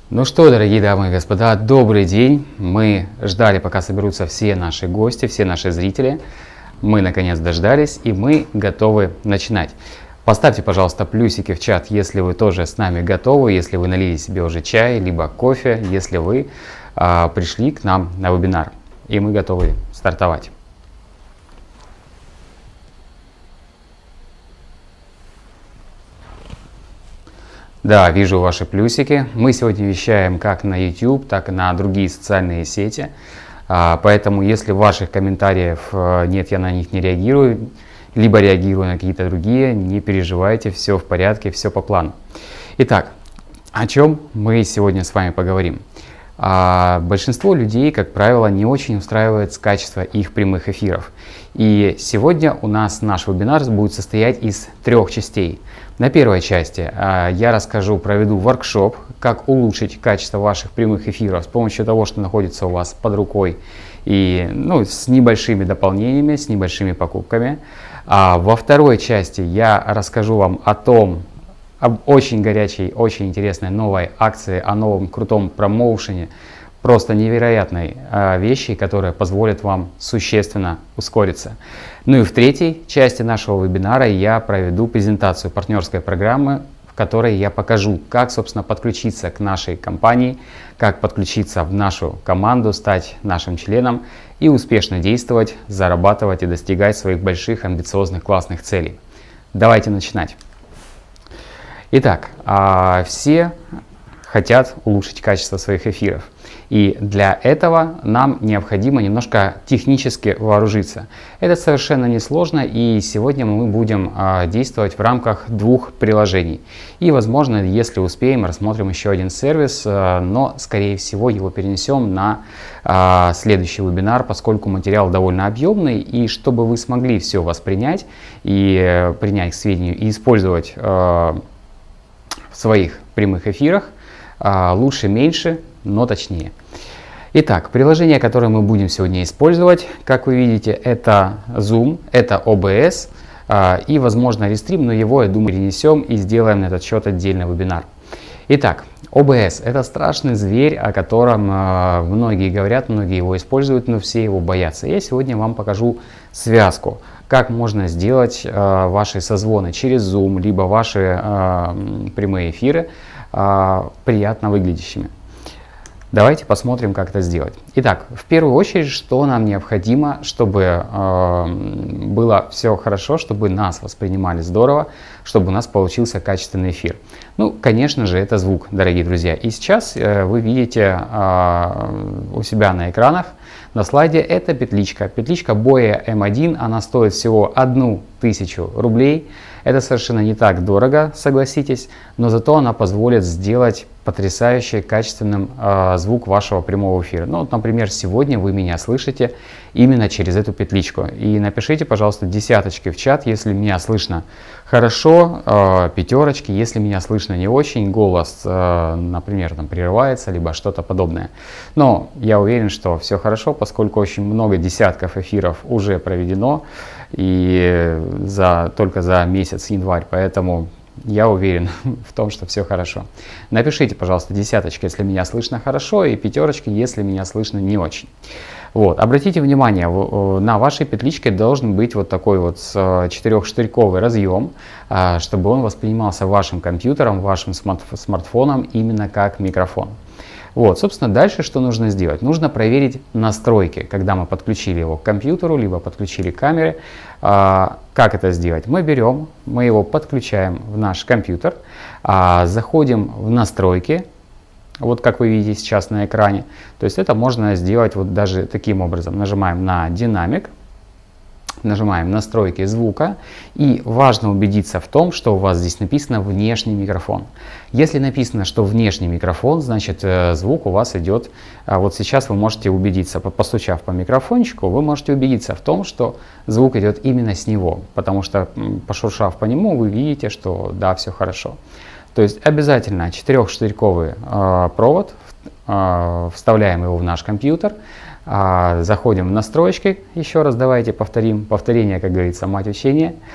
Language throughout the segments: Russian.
Ну что, дорогие дамы и господа, добрый день. Мы ждали, пока соберутся все наши гости, все наши зрители. Мы наконец дождались, и мы готовы начинать. Поставьте, пожалуйста, плюсики в чат, если вы тоже с нами готовы, если вы налили себе уже чай, либо кофе, если вы пришли к нам на вебинар, и мы готовы стартовать. Да, вижу ваши плюсики. Мы сегодня вещаем как на YouTube, так и на другие социальные сети. Поэтому, если ваших комментариев нет, я на них не реагирую, либо реагирую на какие-то другие, не переживайте, все в порядке, все по плану. Итак, о чем мы сегодня с вами поговорим? Большинство людей, как правило, не очень устраивает качество их прямых эфиров. И сегодня у нас наш вебинар будет состоять из 3 частей. На первой части я проведу воркшоп, как улучшить качество ваших прямых эфиров с помощью того, что находится у вас под рукой, и с небольшими дополнениями, с небольшими покупками. Во второй части я расскажу вам об очень горячей, очень интересной новой акции, о новом крутом промоушене, просто невероятной вещи, которая позволит вам существенно ускориться. Ну и в третьей части нашего вебинара я проведу презентацию партнерской программы, в которой я покажу, как, собственно, подключиться к нашей компании, как подключиться в нашу команду, стать нашим членом и успешно действовать, зарабатывать и достигать своих больших, амбициозных, классных целей. Давайте начинать. Итак, все хотят улучшить качество своих эфиров. И для этого нам необходимо немножко технически вооружиться. Это совершенно несложно, и сегодня мы будем действовать в рамках 2 приложений. И, возможно, если успеем, рассмотрим еще один сервис, но, скорее всего, его перенесем на следующий вебинар, поскольку материал довольно объемный, и чтобы вы смогли все воспринять и принять к сведению и использовать в своих прямых эфирах, лучше меньше, но точнее. Итак, приложение, которое мы будем сегодня использовать, как вы видите, это Zoom, это OBS и, возможно, Restream, но его, я думаю, перенесем и сделаем на этот счет отдельный вебинар. Итак, OBS – это страшный зверь, о котором многие говорят, многие его используют, но все его боятся. Я сегодня вам покажу связку, как можно сделать ваши созвоны через Zoom, либо ваши прямые эфиры приятно выглядящими. Давайте посмотрим, как это сделать. Итак, в первую очередь, что нам необходимо, чтобы было все хорошо, чтобы нас воспринимали здорово, чтобы у нас получился качественный эфир. Ну, конечно же, это звук, дорогие друзья. И сейчас вы видите у себя на экранах, на слайде, это петличка. Петличка Boya M1, она стоит всего 1000 рублей. Это совершенно не так дорого, согласитесь, но зато она позволит сделать потрясающе качественным звук вашего прямого эфира. Ну, вот, например, сегодня вы меня слышите именно через эту петличку. И напишите, пожалуйста, 10 в чат, если меня слышно хорошо, 5, если меня слышно не очень, голос, например, прерывается, либо что-то подобное. Но я уверен, что все хорошо, поскольку очень много десятков эфиров уже проведено, и только за месяц январь, поэтому я уверен в том, что все хорошо. Напишите, пожалуйста, 10, если меня слышно хорошо, и 5, если меня слышно не очень. Вот. Обратите внимание, на вашей петличке должен быть вот такой вот 4-штырьковый разъем, чтобы он воспринимался вашим компьютером, вашим смартфоном именно как микрофон. Вот, собственно, дальше что нужно сделать? Нужно проверить настройки, когда мы подключили его к компьютеру, либо подключили к камере. Как это сделать? Мы его подключаем в наш компьютер, заходим в настройки, вот как вы видите сейчас на экране. То есть это можно сделать вот даже таким образом. Нажимаем на динамик, нажимаем настройки звука, и важно убедиться в том, что у вас здесь написано внешний микрофон. Если написано, что внешний микрофон, значит звук у вас идет, вот сейчас вы можете убедиться, постучав по микрофончику, вы можете убедиться в том, что звук идет именно с него, потому что пошуршав по нему, вы видите, что да, все хорошо. То есть обязательно 4-штырьковый провод, вставляем его в наш компьютер, заходим в настройки, еще раз давайте повторим, повторение, как говорится, мать учения.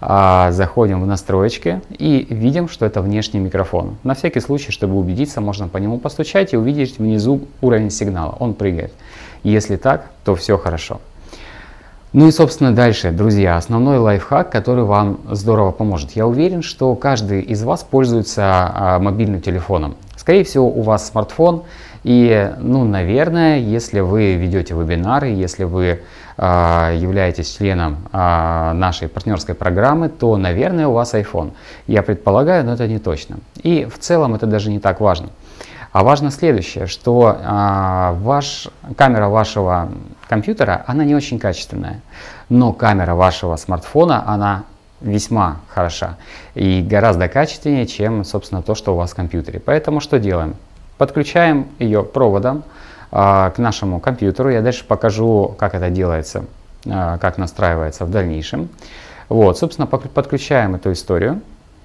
заходим в настройки и видим, что это внешний микрофон. На всякий случай, чтобы убедиться, можно по нему постучать и увидеть внизу уровень сигнала. Он прыгает. Если так, то все хорошо. Ну и, собственно, дальше, друзья, основной лайфхак, который вам здорово поможет. Я уверен, что каждый из вас пользуется мобильным телефоном. Скорее всего, у вас смартфон. И, ну, наверное, если вы ведете вебинары, если вы являетесь членом нашей партнерской программы, то, наверное, у вас iPhone. Я предполагаю, но это не точно. И в целом это даже не так важно. А важно следующее, что камера вашего компьютера, она не очень качественная, но камера вашего смартфона, она весьма хороша и гораздо качественнее, чем, собственно, то, что у вас в компьютере. Поэтому что делаем? Подключаем ее проводом к нашему компьютеру. Я дальше покажу, как это делается, как настраивается в дальнейшем. Вот, собственно, подключаем эту историю.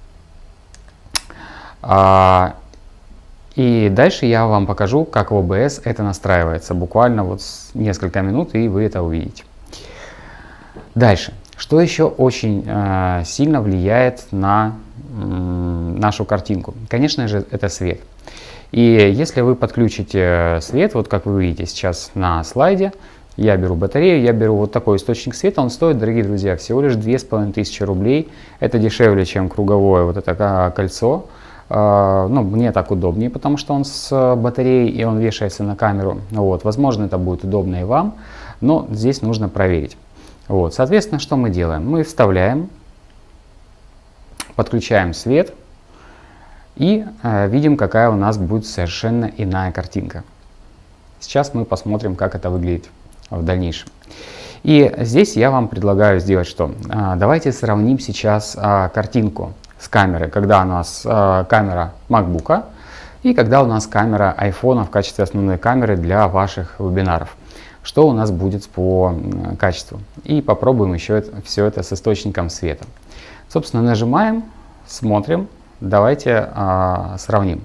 И дальше я вам покажу, как в OBS это настраивается. Буквально вот несколько минут, и вы это увидите. Дальше. Что еще очень сильно влияет на нашу картинку? Конечно же, это свет. И если вы подключите свет, вот как вы видите сейчас на слайде, я беру батарею, я беру вот такой источник света, он стоит, дорогие друзья, всего лишь 2500 рублей. Это дешевле, чем круговое вот это кольцо. Ну, мне так удобнее, потому что он с батареей и он вешается на камеру. Вот, возможно, это будет удобно и вам, но здесь нужно проверить. Вот, соответственно, что мы делаем? Мы вставляем, подключаем свет и видим, какая у нас будет совершенно иная картинка. Сейчас мы посмотрим, как это выглядит в дальнейшем. И здесь я вам предлагаю сделать что? Давайте сравним сейчас картинку с камерой, когда у нас камера MacBook и когда у нас камера iPhone в качестве основной камеры для ваших вебинаров. Что у нас будет по качеству. И попробуем еще все это с источником света. Собственно, нажимаем, смотрим. Давайте сравним.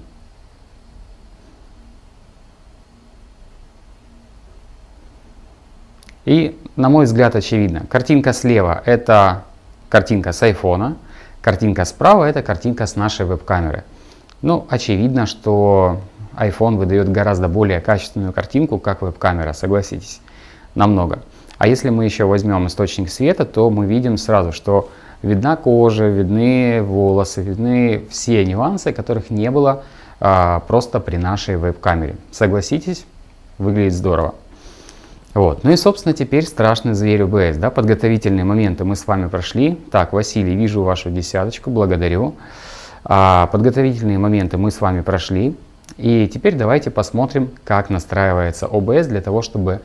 И, на мой взгляд, очевидно. Картинка слева – это картинка с iPhone. Картинка справа – это картинка с нашей веб-камеры. Ну, очевидно, что iPhone выдает гораздо более качественную картинку, как веб-камера, согласитесь, намного. А если мы еще возьмем источник света, то мы видим сразу, что видна кожа, видны волосы, видны все нюансы, которых не было просто при нашей веб-камере. Согласитесь, выглядит здорово. Вот. Ну и, собственно, теперь страшный зверь OBS. Да? Подготовительные моменты мы с вами прошли. Так, Василий, вижу вашу десяточку, благодарю. Подготовительные моменты мы с вами прошли. И теперь давайте посмотрим, как настраивается OBS для того, чтобы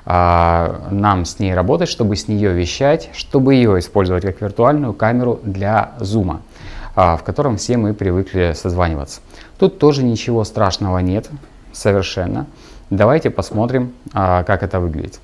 нам с ней работать, чтобы с нее вещать, чтобы ее использовать как виртуальную камеру для Zoom, в котором все мы привыкли созваниваться. Тут тоже ничего страшного нет, совершенно. Давайте посмотрим, как это выглядит.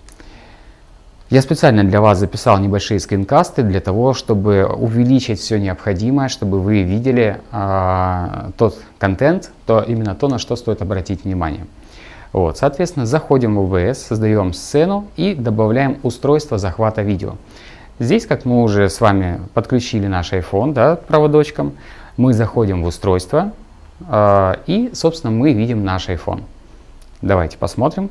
Я специально для вас записал небольшие скринкасты для того, чтобы увеличить все необходимое, чтобы вы видели тот контент, именно то, на что стоит обратить внимание. Вот, соответственно, заходим в OBS, создаем сцену и добавляем устройство захвата видео. Здесь, как мы уже с вами подключили наш iPhone, да, проводочком, мы заходим в устройство и, собственно, мы видим наш iPhone. Давайте посмотрим.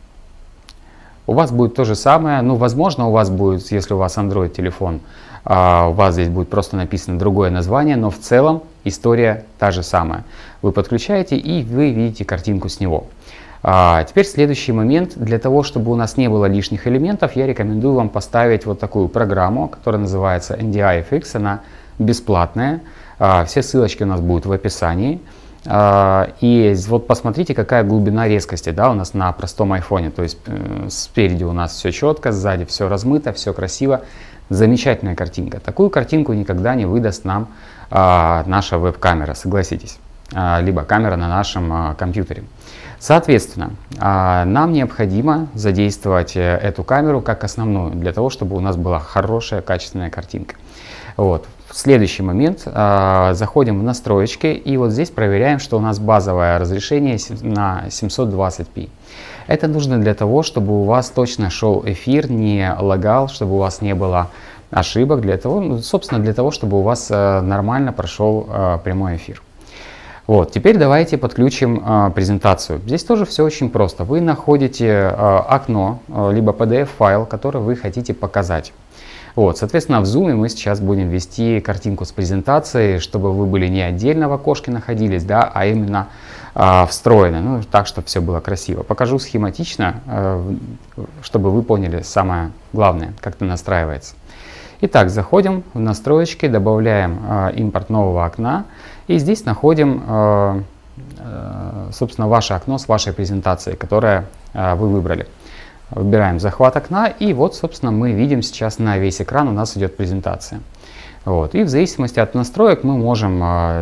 У вас будет то же самое, ну, возможно, у вас будет, если у вас Android телефон, у вас здесь будет просто написано другое название, но в целом история та же самая. Вы подключаете и вы видите картинку с него. Теперь следующий момент. Для того, чтобы у нас не было лишних элементов, я рекомендую вам поставить вот такую программу, которая называется NDI-FX, она бесплатная. Все ссылочки у нас будут в описании. И вот посмотрите, какая глубина резкости, да, у нас на простом айфоне. То есть спереди у нас все четко, сзади все размыто, все красиво. Замечательная картинка. Такую картинку никогда не выдаст нам наша веб-камера, согласитесь. Либо камера на нашем компьютере. Соответственно, нам необходимо задействовать эту камеру как основную, для того, чтобы у нас была хорошая, качественная картинка. Вот. В следующий момент заходим в настройки и вот здесь проверяем, что у нас базовое разрешение на 720p. Это нужно для того, чтобы у вас точно шел эфир, не лагал, чтобы у вас не было ошибок, для того, ну, собственно, для того, чтобы у вас нормально прошел прямой эфир. Вот, теперь давайте подключим презентацию. Здесь тоже все очень просто. Вы находите окно, либо PDF-файл, который вы хотите показать. Вот, соответственно, в Zoom мы сейчас будем вести картинку с презентацией, чтобы вы были не отдельно в окошке находились, да, а именно встроены, ну, так, чтобы все было красиво. Покажу схематично, чтобы вы поняли самое главное, как это настраивается. Итак, заходим в настройки, добавляем импорт нового окна и здесь находим, собственно, ваше окно с вашей презентацией, которое вы выбрали. Выбираем захват окна и вот, собственно, мы видим сейчас на весь экран у нас идет презентация. Вот. И в зависимости от настроек мы можем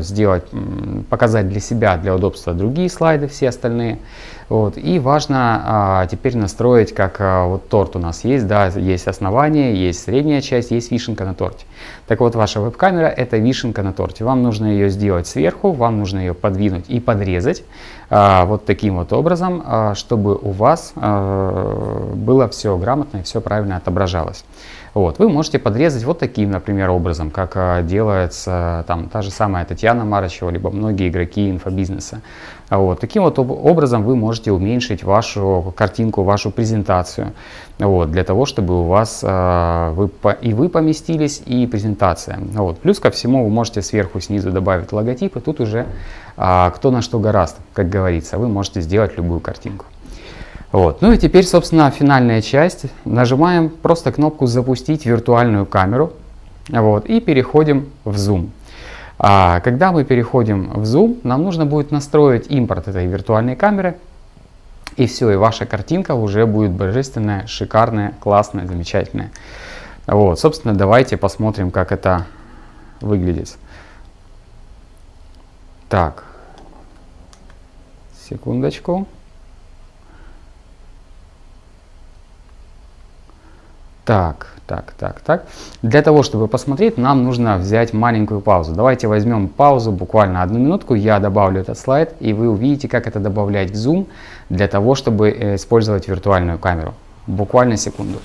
показать для себя, для удобства другие слайды, все остальные. Вот. И важно теперь настроить, как вот торт у нас есть, да, есть основание, есть средняя часть, есть вишенка на торте. Так вот, ваша веб-камера — это вишенка на торте. Вам нужно ее сделать сверху, вам нужно ее подвинуть и подрезать вот таким вот образом, чтобы у вас было все грамотно и все правильно отображалось. Вот. Вы можете подрезать вот таким, например, образом, как делается там та же самая Татьяна Марычева, либо многие игроки инфобизнеса. Вот. Таким вот образом вы можете уменьшить вашу картинку, вашу презентацию, вот, для того, чтобы у вас и вы поместились, и презентация. Вот. Плюс ко всему вы можете сверху, снизу добавить логотип, и тут уже кто на что горазд, как говорится, вы можете сделать любую картинку. Вот. Ну и теперь, собственно, финальная часть. Нажимаем просто кнопку «Запустить виртуальную камеру», вот, и переходим в Zoom. Когда мы переходим в Zoom, нам нужно будет настроить импорт этой виртуальной камеры, и все, и ваша картинка уже будет божественная, шикарная, классная, замечательная. Вот, собственно, давайте посмотрим, как это выглядит. Так, секундочку. Так. Для того, чтобы посмотреть, нам нужно взять маленькую паузу. Давайте возьмем паузу, буквально 1 минутку. Я добавлю этот слайд, и вы увидите, как это добавлять в Zoom для того, чтобы использовать виртуальную камеру. Буквально секунду.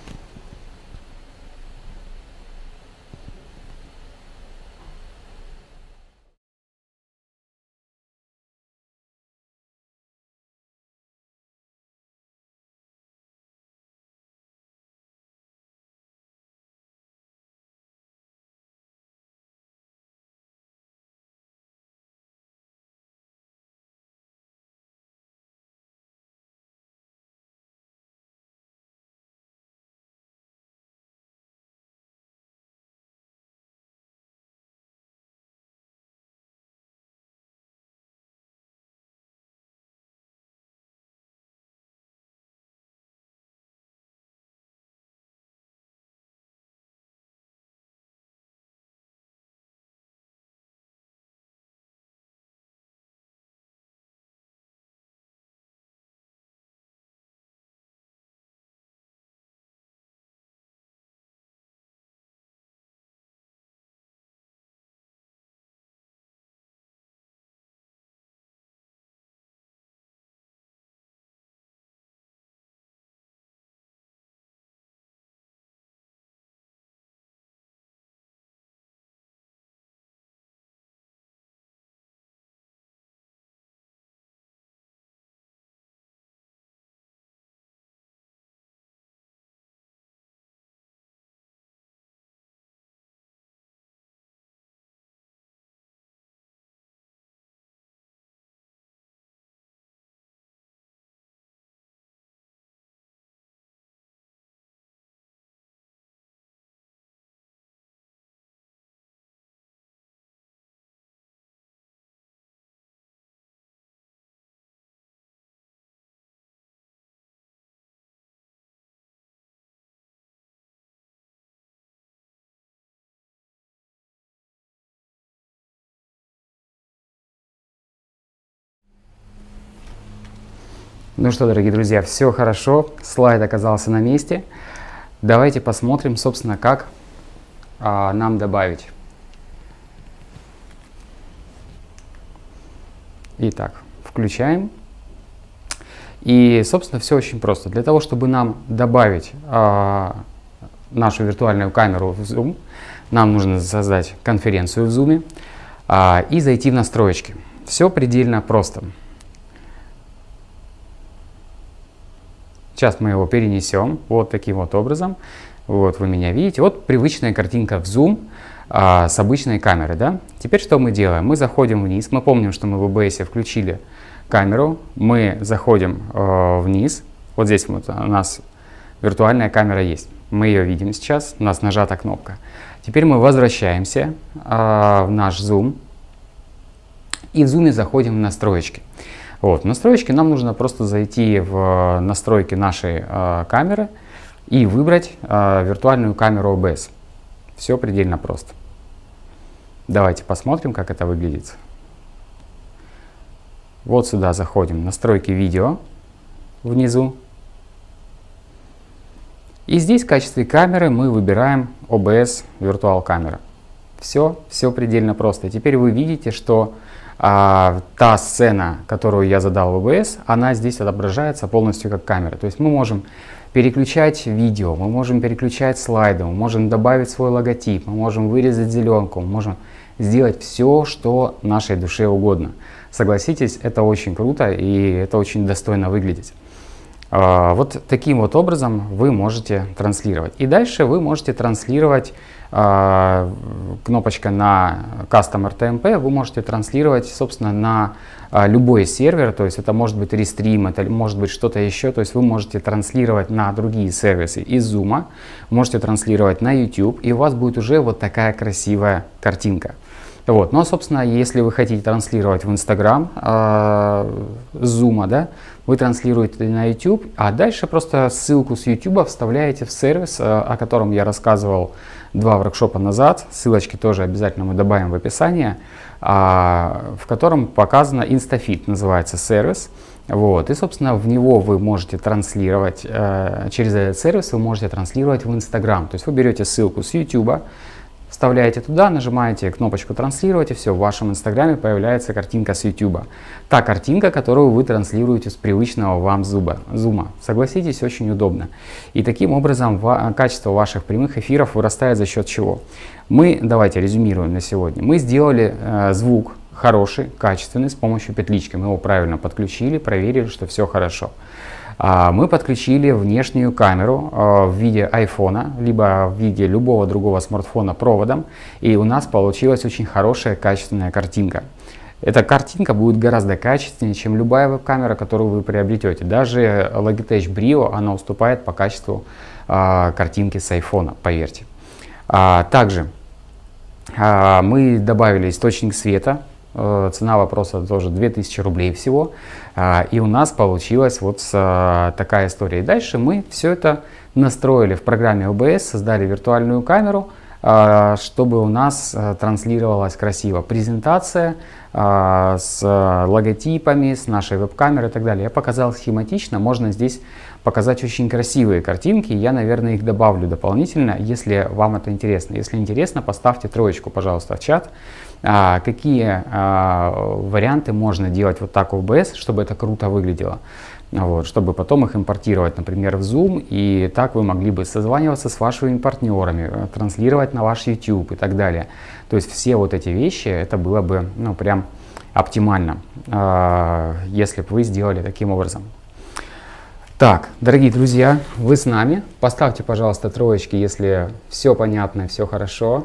Ну что, дорогие друзья, все хорошо, слайд оказался на месте. Давайте посмотрим, собственно, как нам добавить. Итак, включаем. И, собственно, все очень просто. Для того, чтобы нам добавить нашу виртуальную камеру в Zoom, нам нужно создать конференцию в Zoom и зайти в настройки. Все предельно просто. Сейчас мы его перенесем вот таким вот образом. Вот вы меня видите. Вот привычная картинка в Zoom с обычной камерой. Да? Теперь что мы делаем? Мы заходим вниз. Мы помним, что мы в OBS включили камеру. Мы заходим вниз. Вот здесь вот у нас виртуальная камера есть. Мы ее видим сейчас. У нас нажата кнопка. Теперь мы возвращаемся в наш Zoom. И в Zoom заходим в настройки. Вот, в настройки нам нужно просто зайти в настройки нашей камеры и выбрать виртуальную камеру OBS. Все предельно просто. Давайте посмотрим, как это выглядит. Вот сюда заходим, настройки видео внизу. И здесь в качестве камеры мы выбираем OBS Virtual Camera. Все предельно просто. Теперь вы видите, что та сцена, которую я задал в OBS, она здесь отображается полностью как камера. То есть мы можем переключать видео, мы можем переключать слайды, мы можем добавить свой логотип, мы можем вырезать зеленку, мы можем сделать все, что нашей душе угодно. Согласитесь, это очень круто и это очень достойно выглядеть. Вот таким вот образом вы можете транслировать. И дальше вы можете транслировать кнопочка на Custom RTMP, вы можете транслировать, собственно, на любой сервер, то есть это может быть Restream, это может быть что-то еще, то есть вы можете транслировать на другие сервисы из Zoom, можете транслировать на YouTube, и у вас будет уже вот такая красивая картинка. Вот. Ну, собственно, если вы хотите транслировать в Instagram Zoom, да, вы транслируете на YouTube, а дальше просто ссылку с YouTube вставляете в сервис, о котором я рассказывал 2 воркшопа назад. Ссылочки тоже обязательно мы добавим в описание, в котором показано InstaFit, называется сервис. Вот. И, собственно, в него вы можете транслировать, через этот сервис вы можете транслировать в Instagram. То есть вы берете ссылку с YouTube, вставляете туда, нажимаете кнопочку «Транслировать», и все, в вашем инстаграме появляется картинка с YouTube. Та картинка, которую вы транслируете с привычного вам Zoom. Согласитесь, очень удобно. И таким образом качество ваших прямых эфиров вырастает за счет чего? Давайте резюмируем на сегодня. Мы сделали звук хороший, качественный с помощью петлички. Мы его правильно подключили, проверили, что все хорошо. Мы подключили внешнюю камеру в виде айфона, либо в виде любого другого смартфона проводом, и у нас получилась очень хорошая качественная картинка. Эта картинка будет гораздо качественнее, чем любая веб-камера, которую вы приобретете. Даже Logitech Brio, она уступает по качеству картинки с айфона, поверьте. Также мы добавили источник света. Цена вопроса тоже 2000 рублей всего. И у нас получилась вот такая история. И дальше мы все это настроили в программе OBS, создали виртуальную камеру, чтобы у нас транслировалась красиво презентация с логотипами, с нашей веб-камерой и так далее. Я показал схематично, можно здесь показать очень красивые картинки. Я, наверное, их добавлю дополнительно, если вам это интересно. Если интересно, поставьте 3, пожалуйста, в чат. Какие варианты можно делать вот так в OBS, чтобы это круто выглядело. Вот, чтобы потом их импортировать, например, в Zoom, и так вы могли бы созваниваться с вашими партнерами, транслировать на ваш YouTube и так далее. То есть все вот эти вещи, это было бы, ну, прям оптимально, если бы вы сделали таким образом. Так, дорогие друзья, вы с нами. Поставьте, пожалуйста, 3, если все понятно, все хорошо.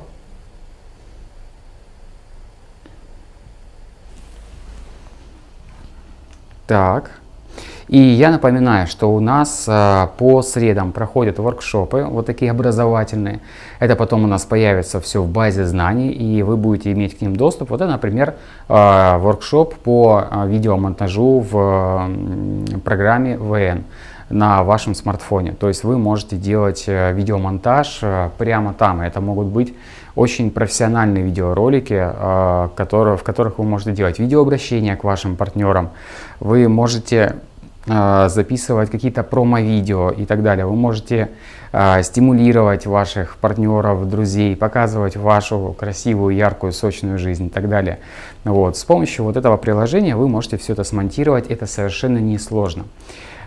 Так, и я напоминаю, что у нас по средам проходят воркшопы, вот такие образовательные. Это потом у нас появится все в базе знаний, и вы будете иметь к ним доступ. Вот это, например, воркшоп по видеомонтажу в программе VN на вашем смартфоне. То есть вы можете делать видеомонтаж прямо там. Это могут быть очень профессиональные видеоролики, в которых вы можете делать видеообращения к вашим партнерам. Вы можете записывать какие-то промо-видео и так далее. Вы можете стимулировать ваших партнеров, друзей, показывать вашу красивую, яркую, сочную жизнь и так далее. Вот. С помощью вот этого приложения вы можете все это смонтировать. Это совершенно несложно.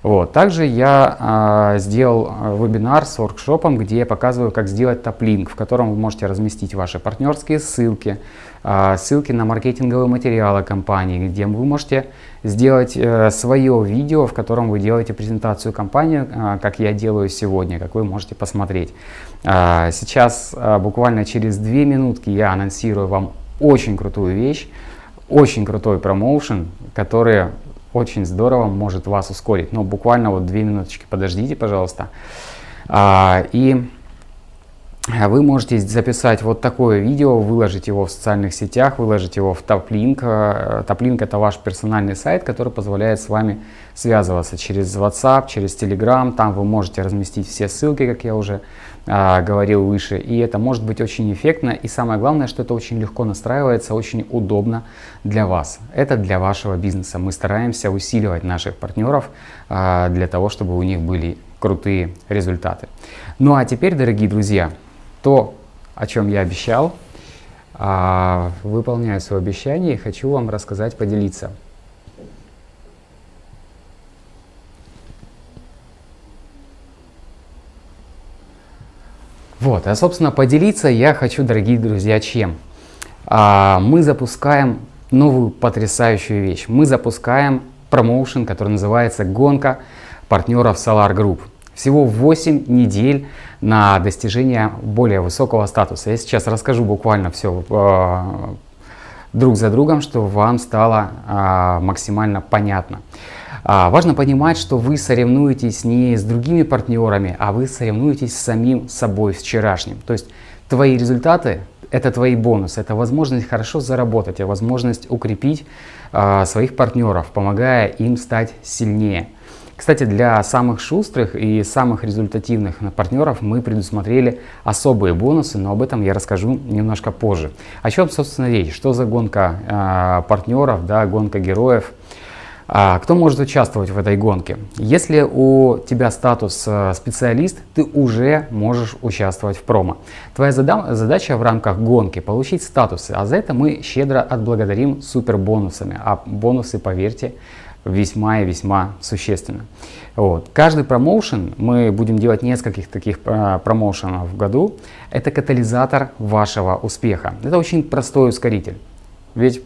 Вот. Также я сделал вебинар с воркшопом, где я показываю, как сделать топ-линк, в котором вы можете разместить ваши партнерские ссылки, ссылки на маркетинговые материалы компании, где вы можете сделать свое видео, в котором вы делаете презентацию компании, как я делаю сегодня, как вы можете посмотреть. Сейчас буквально через 2 минутки я анонсирую вам очень крутую вещь, очень крутой промоушен, который очень здорово может вас ускорить. Но буквально вот 2 минуточки подождите, пожалуйста. И вы можете записать вот такое видео, выложить его в социальных сетях, выложить его в топ-линк. Топ-линк — это ваш персональный сайт, который позволяет с вами связываться через WhatsApp, через Telegram. Там вы можете разместить все ссылки, как я уже говорил выше. И это может быть очень эффектно. И самое главное, что это очень легко настраивается, очень удобно для вас. Это для вашего бизнеса. Мы стараемся усиливать наших партнеров для того, чтобы у них были крутые результаты. Ну а теперь, дорогие друзья, то, о чем я обещал, выполняю свое обещание и хочу вам рассказать, поделиться. Вот, собственно, поделиться я хочу, дорогие друзья, чем? Мы запускаем новую потрясающую вещь. Мы запускаем промоушен, который называется «Гонка партнеров Solar Group». Всего 8 недель на достижение более высокого статуса. Я сейчас расскажу буквально все друг за другом, чтобы вам стало максимально понятно. Важно понимать, что вы соревнуетесь не с другими партнерами, а вы соревнуетесь с самим собой вчерашним. То есть твои результаты — это твои бонусы, это возможность хорошо заработать, возможность укрепить своих партнеров, помогая им стать сильнее. Кстати, для самых шустрых и самых результативных партнеров мы предусмотрели особые бонусы, но об этом я расскажу немножко позже. О чем, собственно, речь? Что за гонка партнеров, да, гонка героев? Кто может участвовать в этой гонке? Если у тебя статус специалист, ты уже можешь участвовать в промо. Твоя задача в рамках гонки — получить статусы, а за это мы щедро отблагодарим супер бонусами. А бонусы, поверьте, весьма и весьма существенно. Вот. Каждый промоушен, мы будем делать нескольких таких промоушенов в году, это катализатор вашего успеха. Это очень простой ускоритель. Ведь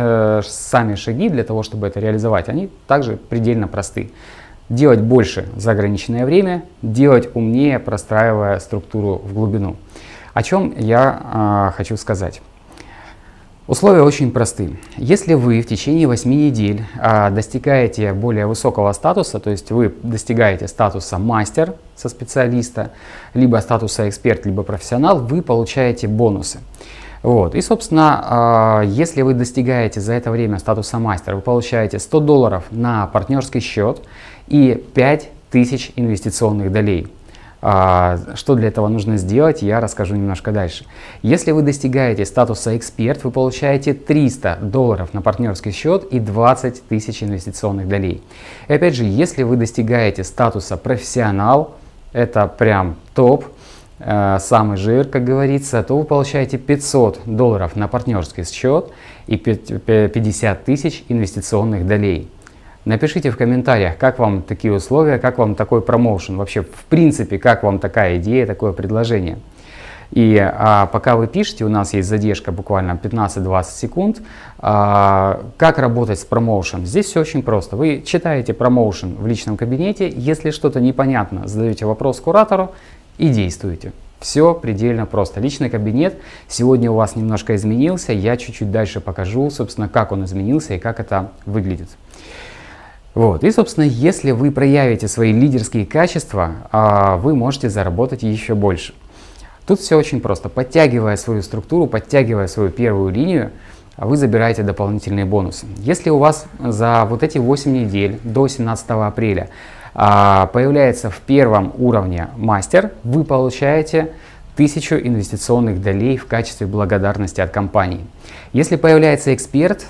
сами шаги для того, чтобы это реализовать, они также предельно просты. Делать больше за ограниченное время, делать умнее, простраивая структуру в глубину. О чем я хочу сказать. Условия очень просты. Если вы в течение 8 недель достигаете более высокого статуса, то есть вы достигаете статуса мастер со специалиста, либо статуса эксперт, либо профессионал, вы получаете бонусы. Вот. И, собственно, если вы достигаете за это время статуса мастер, вы получаете $100 на партнерский счет и 5000 инвестиционных долей. Что для этого нужно сделать, я расскажу немножко дальше. Если вы достигаете статуса эксперт, вы получаете $300 на партнерский счет и 20 тысяч инвестиционных долей. И опять же, если вы достигаете статуса профессионал, это прям топ, самый жир, как говорится, то вы получаете $500 на партнерский счет и 50 тысяч инвестиционных долей. Напишите в комментариях, как вам такие условия, как вам такой промоушен, вообще в принципе, как вам такая идея, такое предложение. И пока вы пишете, у нас есть задержка буквально 15-20 секунд. Как работать с промоушеном? Здесь все очень просто. Вы читаете промоушен в личном кабинете, если что-то непонятно, задаете вопрос куратору и действуете. Все предельно просто. Личный кабинет сегодня у вас немножко изменился. Я чуть-чуть дальше покажу, собственно, как он изменился и как это выглядит. Вот. И, собственно, если вы проявите свои лидерские качества, вы можете заработать еще больше. Тут все очень просто. Подтягивая свою структуру, подтягивая свою первую линию, вы забираете дополнительные бонусы. Если у вас за вот эти 8 недель до 17 апреля появляется в первом уровне мастер, вы получаете 1000 инвестиционных долей в качестве благодарности от компании. Если появляется эксперт,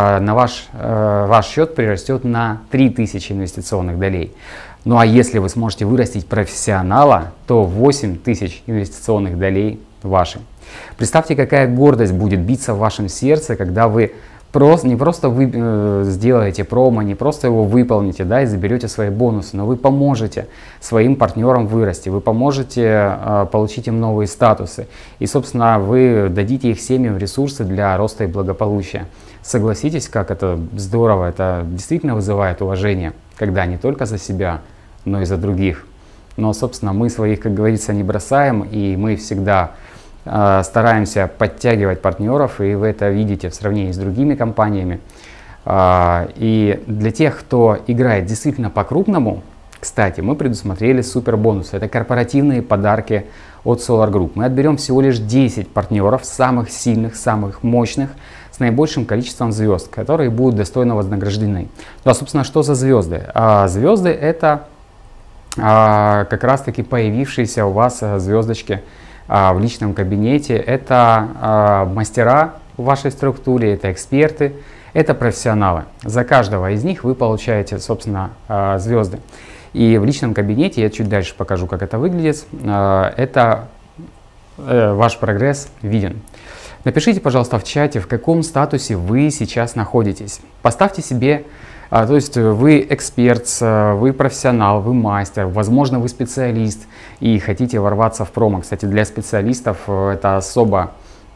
ваш счет прирастет на 3000 инвестиционных долей. Ну а если вы сможете вырастить профессионала, то 8000 инвестиционных долей ваши. Представьте, какая гордость будет биться в вашем сердце, когда вы не просто вы сделаете промо, не просто его выполните, да, и заберете свои бонусы, но вы поможете своим партнерам вырасти, вы поможете получить им новые статусы. И, собственно, вы дадите их семьям ресурсы для роста и благополучия. Согласитесь, как это здорово, это действительно вызывает уважение, когда не только за себя, но и за других. Но, собственно, мы своих, как говорится, не бросаем, и мы всегда стараемся подтягивать партнеров, и вы это видите в сравнении с другими компаниями. И для тех, кто играет действительно по-крупному, кстати, мы предусмотрели супер бонусы. Это корпоративные подарки от Solar Group. Мы отберем всего лишь 10 партнеров, самых сильных, самых мощных, с наибольшим количеством звезд, которые будут достойно вознаграждены. Ну, а, собственно, что за звезды? Звезды — это как раз-таки появившиеся у вас звездочки в личном кабинете. Это мастера в вашей структуре, это эксперты, это профессионалы. За каждого из них вы получаете, собственно, звезды. И в личном кабинете, я чуть дальше покажу, как это выглядит, это ваш прогресс виден. Напишите, пожалуйста, в чате, в каком статусе вы сейчас находитесь. Поставьте себе, то есть вы эксперт, вы профессионал, вы мастер, возможно, вы специалист и хотите ворваться в промо. Кстати, для специалистов это особо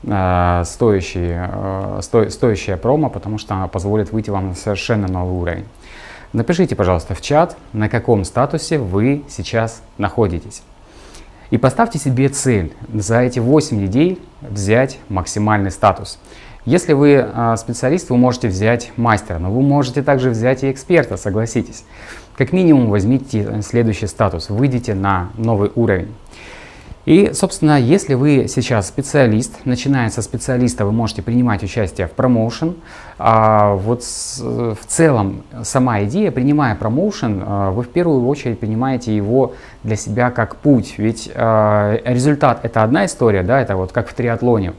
стоящая промо, потому что она позволит выйти вам на совершенно новый уровень. Напишите, пожалуйста, в чат, на каком статусе вы сейчас находитесь. И поставьте себе цель за эти 8 недель взять максимальный статус. Если вы специалист, вы можете взять мастера, но вы можете также взять и эксперта, согласитесь. Как минимум возьмите следующий статус, выйдите на новый уровень. И, собственно, если вы сейчас специалист, начиная со специалиста, вы можете принимать участие в промоушен. Вот в целом сама идея, принимая промоушен, вы в первую очередь принимаете его для себя как путь. Ведь результат — это одна история, да, это вот как в триатлоне.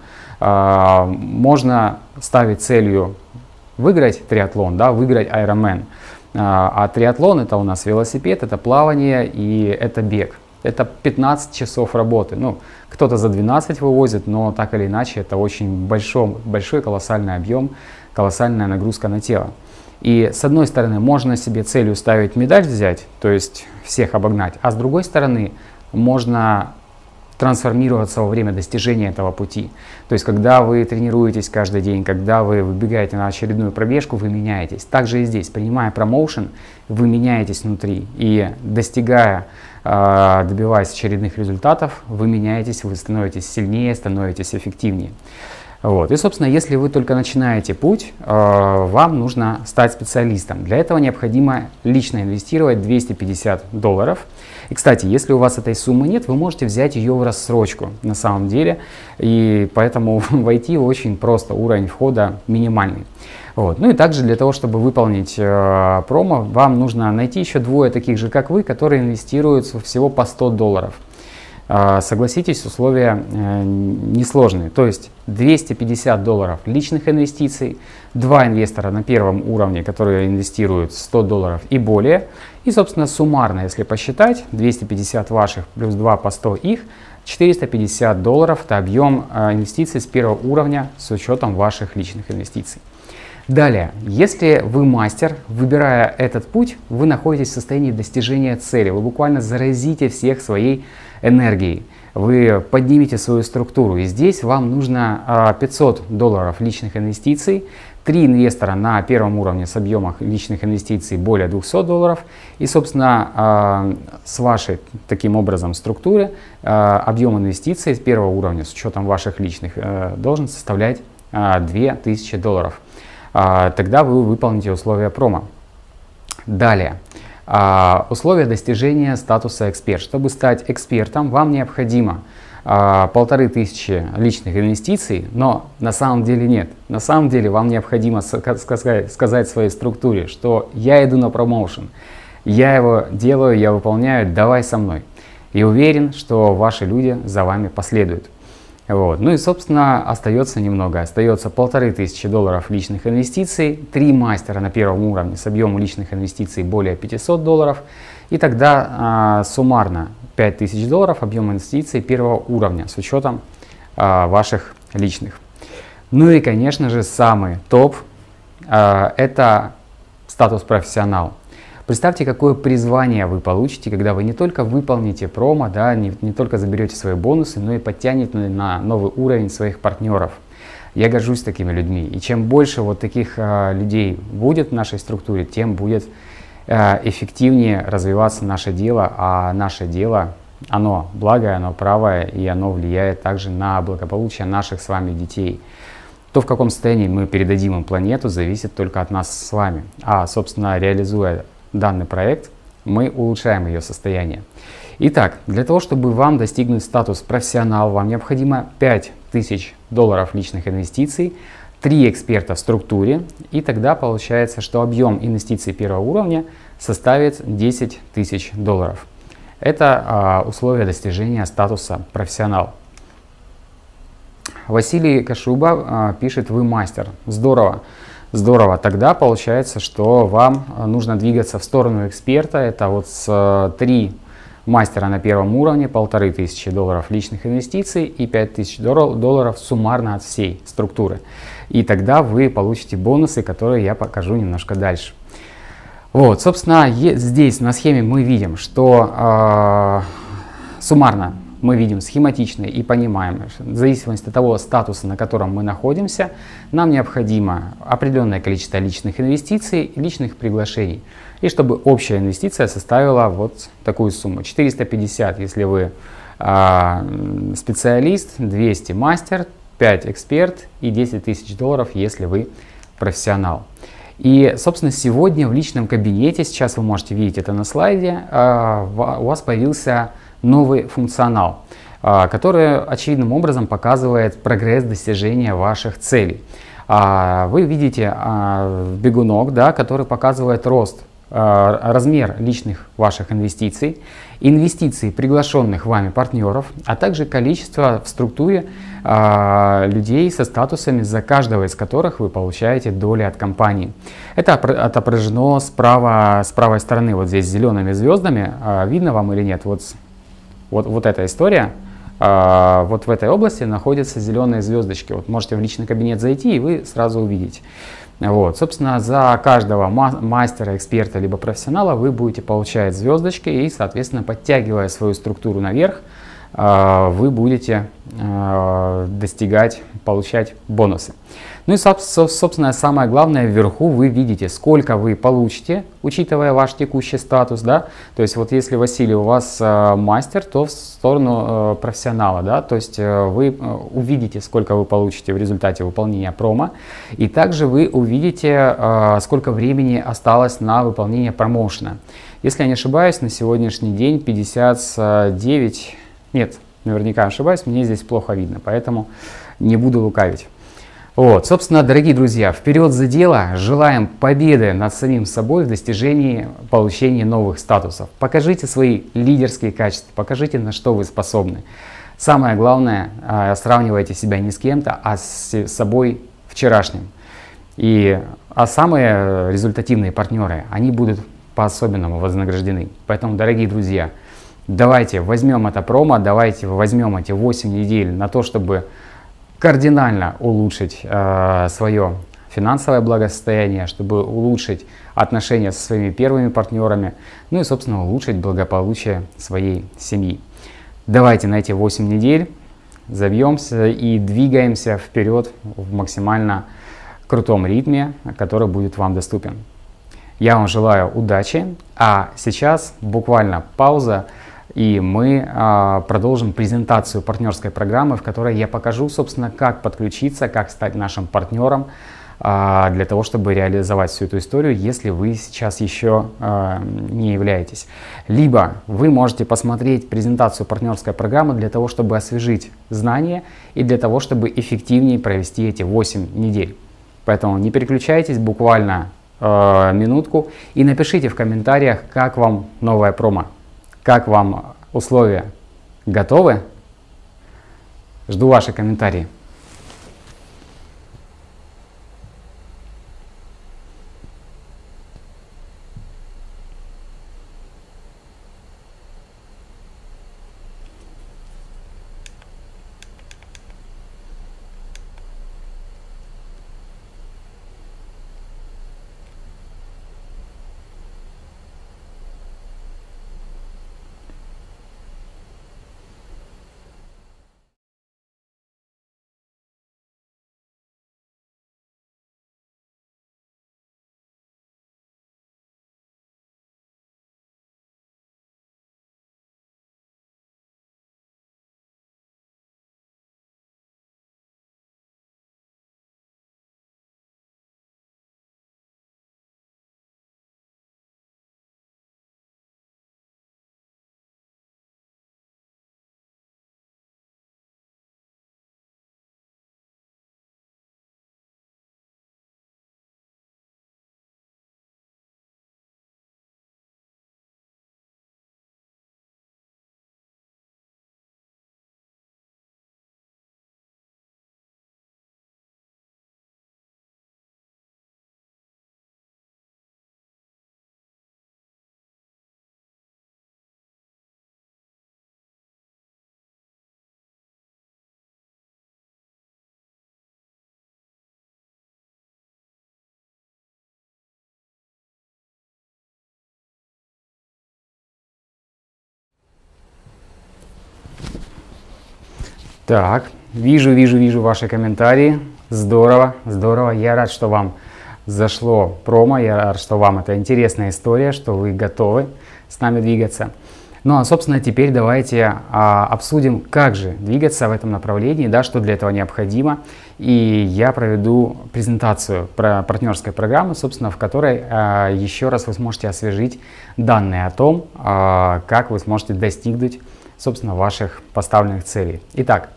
Можно ставить целью выиграть триатлон, да, выиграть Ironman. А триатлон — это у нас велосипед, это плавание и это бег. Это 15 часов работы. Ну, кто-то за 12 вывозит, но так или иначе это очень большой колоссальный объем, колоссальная нагрузка на тело. И с одной стороны можно себе целью ставить медаль взять, то есть всех обогнать, а с другой стороны можно трансформироваться во время достижения этого пути. То есть когда вы тренируетесь каждый день, когда вы выбегаете на очередную пробежку, вы меняетесь. Также и здесь, принимая промоушен, вы меняетесь внутри и достигая, добиваясь очередных результатов, вы меняетесь, вы становитесь сильнее, становитесь эффективнее. Вот. И, собственно, если вы только начинаете путь, вам нужно стать специалистом. Для этого необходимо лично инвестировать $250. И, кстати, если у вас этой суммы нет, вы можете взять ее в рассрочку на самом деле. И поэтому войти очень просто, уровень входа минимальный. Вот. Ну и также для того, чтобы выполнить промо, вам нужно найти еще двое таких же, как вы, которые инвестируют всего по $100. Согласитесь, условия несложные. То есть $250 личных инвестиций, 2 инвестора на первом уровне, которые инвестируют $100 и более. И, собственно, суммарно, если посчитать, 250 ваших плюс 2 по 100 их, $450 это объем инвестиций с первого уровня с учетом ваших личных инвестиций. Далее, если вы мастер, выбирая этот путь, вы находитесь в состоянии достижения цели. Вы буквально заразите всех своей энергией. Вы поднимете свою структуру. И здесь вам нужно $500 личных инвестиций, 3 инвестора на первом уровне с объемом личных инвестиций более $200. И, собственно, с вашей таким образом структуры объем инвестиций с первого уровня с учетом ваших личных должен составлять $2000. Тогда вы выполните условия промо. Далее, условия достижения статуса эксперт. Чтобы стать экспертом, вам необходимо 1500 личных инвестиций, но на самом деле нет. На самом деле вам необходимо сказать своей структуре, что я иду на промоушен, я его делаю, я выполняю, давай со мной. И уверен, что ваши люди за вами последуют. Вот. Ну и, собственно, остается немного. Остается $1500 личных инвестиций, 3 мастера на первом уровне с объемом личных инвестиций более $500. И тогда суммарно $5000 объем инвестиций первого уровня с учетом ваших личных. Ну и, конечно же, самый топ это статус профессионал. Представьте, какое призвание вы получите, когда вы не только выполните промо, да, не только заберете свои бонусы, но и подтянете на новый уровень своих партнеров. Я горжусь такими людьми. И чем больше вот таких людей будет в нашей структуре, тем будет эффективнее развиваться наше дело. А наше дело, оно благое, оно правое, и оно влияет также на благополучие наших с вами детей. То, в каком состоянии мы передадим им планету, зависит только от нас с вами. А, собственно, реализуя данный проект, мы улучшаем ее состояние. Итак, для того, чтобы вам достигнуть статус профессионал, вам необходимо $5000 личных инвестиций, 3 эксперта в структуре, и тогда получается, что объем инвестиций первого уровня составит $10 000. Это условие достижения статуса профессионал. Василий Кашуба пишет: вы мастер. Здорово. Здорово. Тогда получается, что вам нужно двигаться в сторону эксперта. Это вот с 3 мастера на первом уровне, $1500 личных инвестиций и $5000 суммарно от всей структуры. И тогда вы получите бонусы, которые я покажу немножко дальше. Вот, собственно, здесь на схеме мы видим, что суммарно мы видим схематично и понимаем, что в зависимости от того статуса, на котором мы находимся, нам необходимо определенное количество личных инвестиций и личных приглашений. И чтобы общая инвестиция составила вот такую сумму. 450, если вы специалист, 200 мастер, 5 эксперт и $10 000, если вы профессионал. И, собственно, сегодня в личном кабинете, сейчас вы можете видеть это на слайде, у вас появился новый функционал, который очевидным образом показывает прогресс достижения ваших целей. Вы видите бегунок, да, который показывает рост, размер личных ваших инвестиций, инвестиций приглашенных вами партнеров, а также количество в структуре людей со статусами, за каждого из которых вы получаете доли от компании. Это отображено с правой стороны, вот здесь зелеными звездами. Видно вам или нет? Вот эта история. Вот в этой области находятся зеленые звездочки. Вот можете в личный кабинет зайти, и вы сразу увидите. Вот, собственно, за каждого мастера, эксперта либо профессионала вы будете получать звездочки, и, соответственно, подтягивая свою структуру наверх, вы будете получать бонусы. Ну и, собственно, самое главное, вверху вы видите, сколько вы получите, учитывая ваш текущий статус, да. То есть вот если, Василий, у вас мастер, то в сторону профессионала, да. То есть вы увидите, сколько вы получите в результате выполнения промо, и также вы увидите, сколько времени осталось на выполнение промоушена. Если я не ошибаюсь, на сегодняшний день 59... Нет, наверняка ошибаюсь, мне здесь плохо видно, поэтому не буду лукавить. Вот, собственно, дорогие друзья, вперед за дело, желаем победы над самим собой в достижении получения новых статусов. Покажите свои лидерские качества, покажите, на что вы способны. Самое главное, сравнивайте себя не с кем-то, а с собой вчерашним. А самые результативные партнеры, они будут по-особенному вознаграждены. Поэтому, дорогие друзья, давайте возьмем это промо, давайте возьмем эти 8 недель на то, чтобы кардинально улучшить свое финансовое благосостояние, чтобы улучшить отношения со своими первыми партнерами, ну и, собственно, улучшить благополучие своей семьи. Давайте на эти 8 недель забьемся и двигаемся вперед в максимально крутом ритме, который будет вам доступен. Я вам желаю удачи, а сейчас буквально пауза, и мы продолжим презентацию партнерской программы, в которой я покажу, собственно, как подключиться, как стать нашим партнером для того, чтобы реализовать всю эту историю, если вы сейчас еще не являетесь. Либо вы можете посмотреть презентацию партнерской программы для того, чтобы освежить знания и для того, чтобы эффективнее провести эти 8 недель. Поэтому не переключайтесь, буквально минутку, и напишите в комментариях, как вам новая промо. Как вам условия? Готовы? Жду ваши комментарии. Так, вижу ваши комментарии. Здорово, здорово. Я рад, что вам зашло промо. Я рад, что вам это интересная история, что вы готовы с нами двигаться. Ну а, собственно, теперь давайте обсудим, как же двигаться в этом направлении, да, что для этого необходимо. И я проведу презентацию про партнерской программы, собственно, в которой еще раз вы сможете освежить данные о том, как вы сможете достигнуть, собственно, ваших поставленных целей. Итак,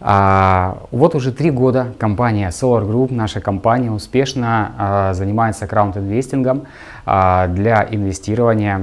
вот уже 3 года компания Solar Group, наша компания, успешно занимается крауд-инвестингом для инвестирования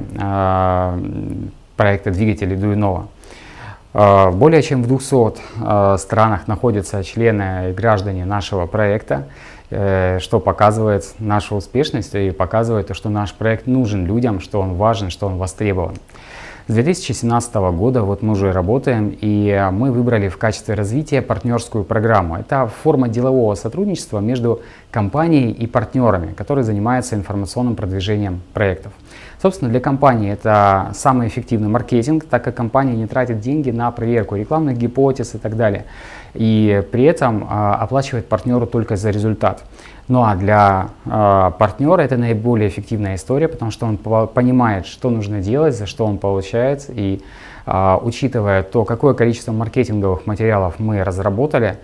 проекта двигателей Duinova. Более чем в 200 странах находятся члены и граждане нашего проекта, что показывает нашу успешность и показывает, что наш проект нужен людям, что он важен, что он востребован. С 2017 года вот мы уже работаем, и мы выбрали в качестве развития партнерскую программу. Это форма делового сотрудничества между компанией и партнерами, которые занимаются информационным продвижением проектов. Собственно, для компании это самый эффективный маркетинг, так как компания не тратит деньги на проверку рекламных гипотез и так далее. И при этом оплачивает партнеру только за результат. Ну а для партнера это наиболее эффективная история, потому что он понимает, что нужно делать, за что он получает. И учитывая то, какое количество маркетинговых материалов мы разработали,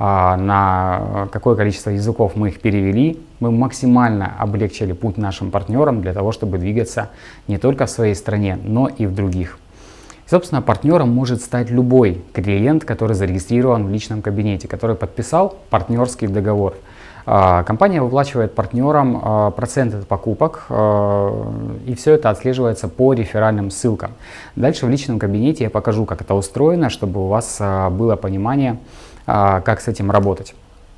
на какое количество языков мы их перевели, мы максимально облегчили путь нашим партнерам для того, чтобы двигаться не только в своей стране, но и в других. Собственно, партнером может стать любой клиент, который зарегистрирован в личном кабинете, который подписал партнерский договор. Компания выплачивает партнерам процент от покупок, и все это отслеживается по реферальным ссылкам. Дальше в личном кабинете я покажу, как это устроено, чтобы у вас было понимание, как с этим работать.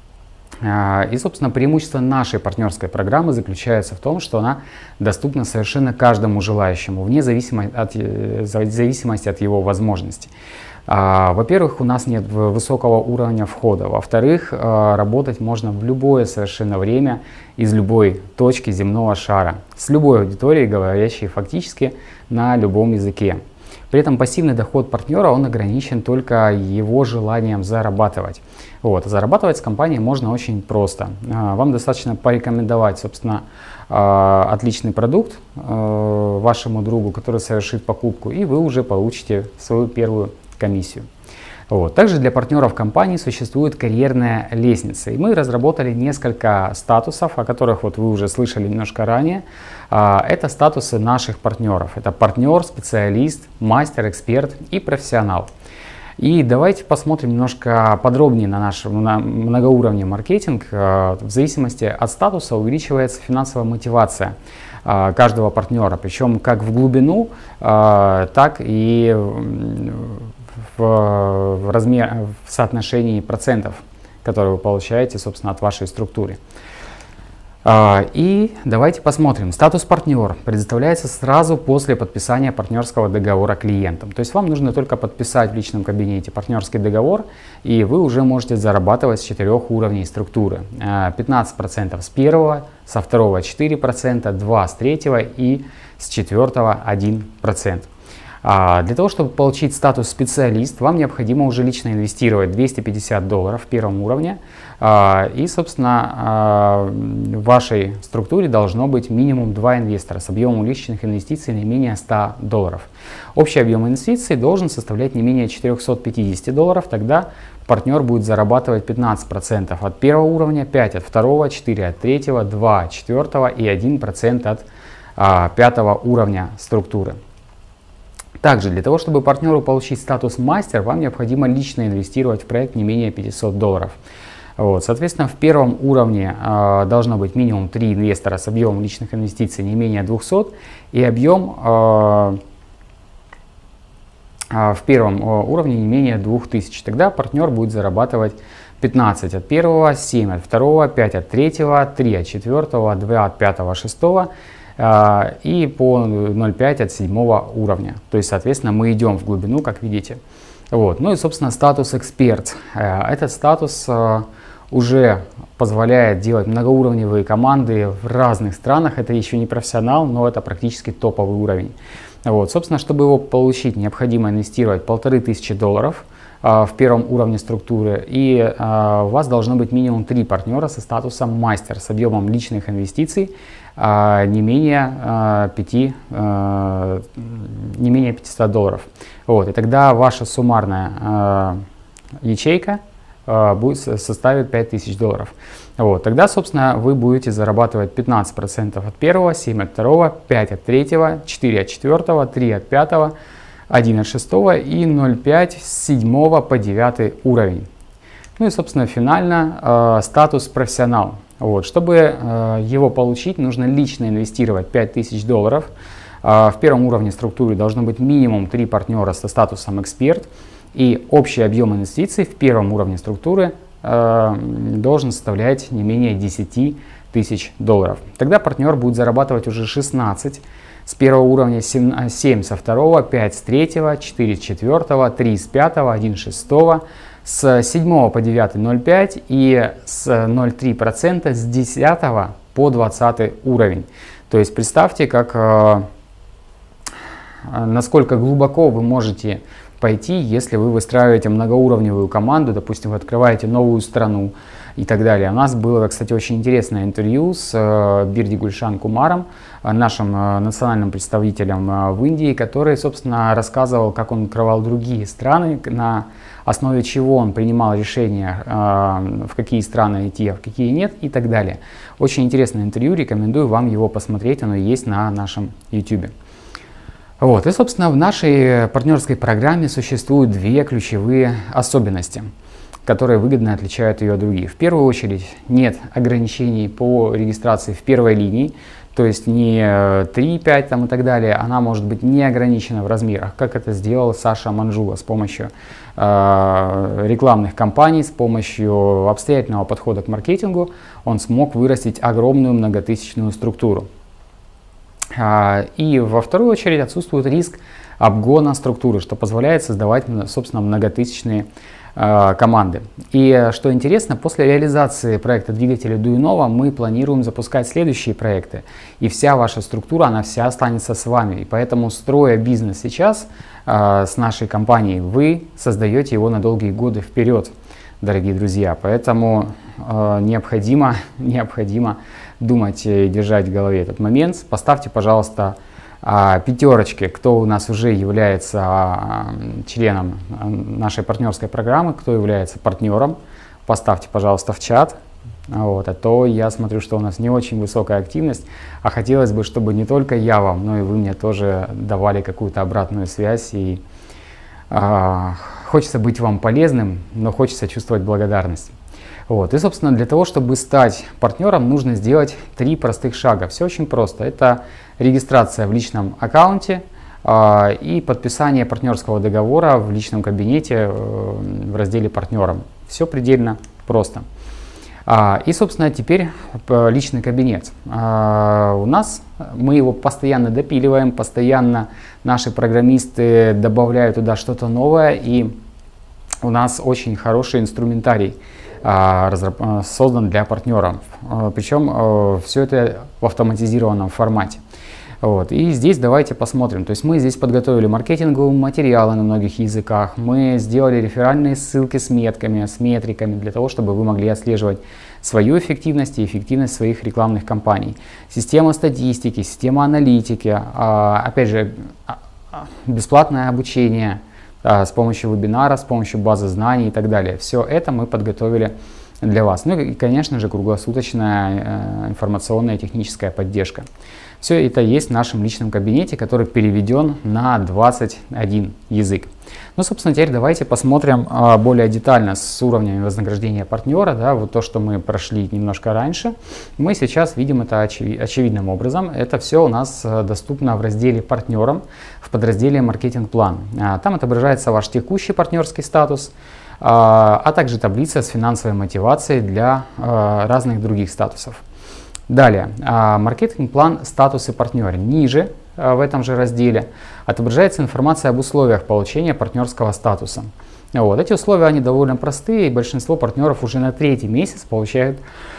И, собственно, преимущество нашей партнерской программы заключается в том, что она доступна совершенно каждому желающему, вне зависимости от его возможностей. Во-первых, у нас нет высокого уровня входа. Во-вторых, работать можно в любое совершенно время, из любой точки земного шара, с любой аудиторией, говорящей фактически на любом языке. При этом пассивный доход партнера, он ограничен только его желанием зарабатывать. Вот. Зарабатывать с компанией можно очень просто. Вам достаточно порекомендовать, собственно, отличный продукт вашему другу, который совершит покупку, и вы уже получите свою первую комиссию. Вот. Также для партнеров компании существует карьерная лестница. И мы разработали несколько статусов, о которых вот вы уже слышали немножко ранее. Это статусы наших партнеров. Это партнер, специалист, мастер, эксперт и профессионал. И давайте посмотрим немножко подробнее на наш многоуровневый маркетинг. В зависимости от статуса увеличивается финансовая мотивация каждого партнера. Причем как в глубину, так и в соотношении процентов, которые вы получаете, собственно, от вашей структуры. И давайте посмотрим. Статус партнер предоставляется сразу после подписания партнерского договора клиентам. То есть вам нужно только подписать в личном кабинете партнерский договор, и вы уже можете зарабатывать с 4 уровней структуры. 15% с первого, со второго 4%, 2% с третьего и с четвертого 1%. Для того, чтобы получить статус специалист, вам необходимо уже лично инвестировать $250 в первом уровне. И, собственно, в вашей структуре должно быть минимум 2 инвестора с объемом личных инвестиций не менее $100. Общий объем инвестиций должен составлять не менее $450. Тогда партнер будет зарабатывать 15% от первого уровня, 5% от второго, 4% от третьего, 2% от четвертого и 1% от 5-го уровня структуры. Также для того, чтобы партнеру получить статус мастер, вам необходимо лично инвестировать в проект не менее $500. Вот. Соответственно, в первом уровне должно быть минимум 3 инвестора с объемом личных инвестиций не менее 200 и объем в первом уровне не менее 2000. Тогда партнер будет зарабатывать 15 от первого, 7 от второго, 5 от третьего, 3 от четвертого, 2 от пятого, 6 и по 0,5 от 7 уровня. То есть, соответственно, мы идем в глубину, как видите. Вот. Ну и, собственно, статус эксперт. Этот статус уже позволяет делать многоуровневые команды в разных странах. Это еще не профессионал, но это практически топовый уровень. Вот. Собственно, чтобы его получить, необходимо инвестировать $1500 в первом уровне структуры, и у вас должно быть минимум 3 партнера со статусом мастер, с объемом личных инвестиций не менее 500 долларов. Вот, и тогда ваша суммарная ячейка составит 5000 долларов. Вот, тогда, собственно, вы будете зарабатывать 15% от первого, 7 от второго, 5 от третьего, 4 от четвертого, 3 от пятого, 1 от шестого и 0,5 с 7 по 9 уровень. Ну и, собственно, финально статус профессионал. Вот, чтобы его получить, нужно лично инвестировать 5000 долларов. В первом уровне структуры должно быть минимум 3 партнера со статусом эксперт. И общий объем инвестиций в первом уровне структуры должен составлять не менее 10 тысяч долларов. Тогда партнер будет зарабатывать уже 16 с первого уровня, 7 со второго, 5 с третьего, 4 с четвертого, 3 с пятого, 1 с шестого, с 7 по 9 0,5 и с 0,3% с 10 по 20 уровень. То есть представьте, насколько глубоко вы можете пойти, если вы выстраиваете многоуровневую команду, допустим, вы открываете новую страну и так далее. У нас было, кстати, очень интересное интервью с Бирди Гульшан Кумаром, нашим национальным представителем в Индии, который, собственно, рассказывал, как он открывал другие страны, на основе чего он принимал решения, в какие страны идти, а в какие нет и так далее. Очень интересное интервью, рекомендую вам его посмотреть, оно есть на нашем YouTube. Вот, и, собственно, в нашей партнерской программе существуют 2 ключевые особенности, которые выгодно отличают ее от других. В первую очередь, нет ограничений по регистрации в первой линии, то есть не 3, 5 там, и так далее, она может быть не ограничена в размерах, как это сделал Саша Манжула с помощью рекламных кампаний, с помощью обстоятельного подхода к маркетингу, он смог вырастить огромную многотысячную структуру. И во вторую очередь отсутствует риск обгона структуры, что позволяет создавать, собственно, многотысячные команды. И что интересно, после реализации проекта двигателя Дуинова мы планируем запускать следующие проекты. И вся ваша структура, она вся останется с вами. И поэтому, строя бизнес сейчас с нашей компанией, вы создаете его на долгие годы вперед, дорогие друзья. Поэтому необходимо думать и держать в голове этот момент. Поставьте, пожалуйста, 5, кто у нас уже является членом нашей партнерской программы, кто является партнером. Поставьте, пожалуйста, в чат. Вот, а то я смотрю, что у нас не очень высокая активность, а хотелось бы, чтобы не только я вам, но и вы мне тоже давали какую-то обратную связь. И хочется быть вам полезным, но хочется чувствовать благодарность. Вот. И, собственно, для того, чтобы стать партнером, нужно сделать 3 простых шага. Все очень просто. Это регистрация в личном аккаунте и подписание партнерского договора в личном кабинете в разделе «Партнерам». Все предельно просто. И, собственно, теперь личный кабинет. У нас мы его постоянно допиливаем, постоянно наши программисты добавляют туда что-то новое, и у нас очень хороший инструментарий создан для партнеров. Причем все это в автоматизированном формате. Вот. И здесь давайте посмотрим. То есть мы здесь подготовили маркетинговые материалы на многих языках. Мы сделали реферальные ссылки с метками, с метриками, для того, чтобы вы могли отслеживать свою эффективность и эффективность своих рекламных кампаний. Система статистики, система аналитики, опять же, бесплатное обучение с помощью вебинара, с помощью базы знаний и так далее. Все это мы подготовили для вас. Ну и, конечно же, круглосуточная информационная и техническая поддержка. Все это есть в нашем личном кабинете, который переведен на 21 язык. Ну, собственно, теперь давайте посмотрим более детально с уровнями вознаграждения партнера. Да, вот то, что мы прошли немножко раньше. Мы сейчас видим это очевидным образом. Это все у нас доступно в разделе «Партнерам» в подразделе «Маркетинг-план». Там отображается ваш текущий партнерский статус, а также таблица с финансовой мотивацией для разных других статусов. Далее, маркетинг-план «Статусы партнера». Ниже, в этом же разделе, отображается информация об условиях получения партнерского статуса. Вот. Эти условия, они довольно простые, и большинство партнеров уже на 3-й месяц получают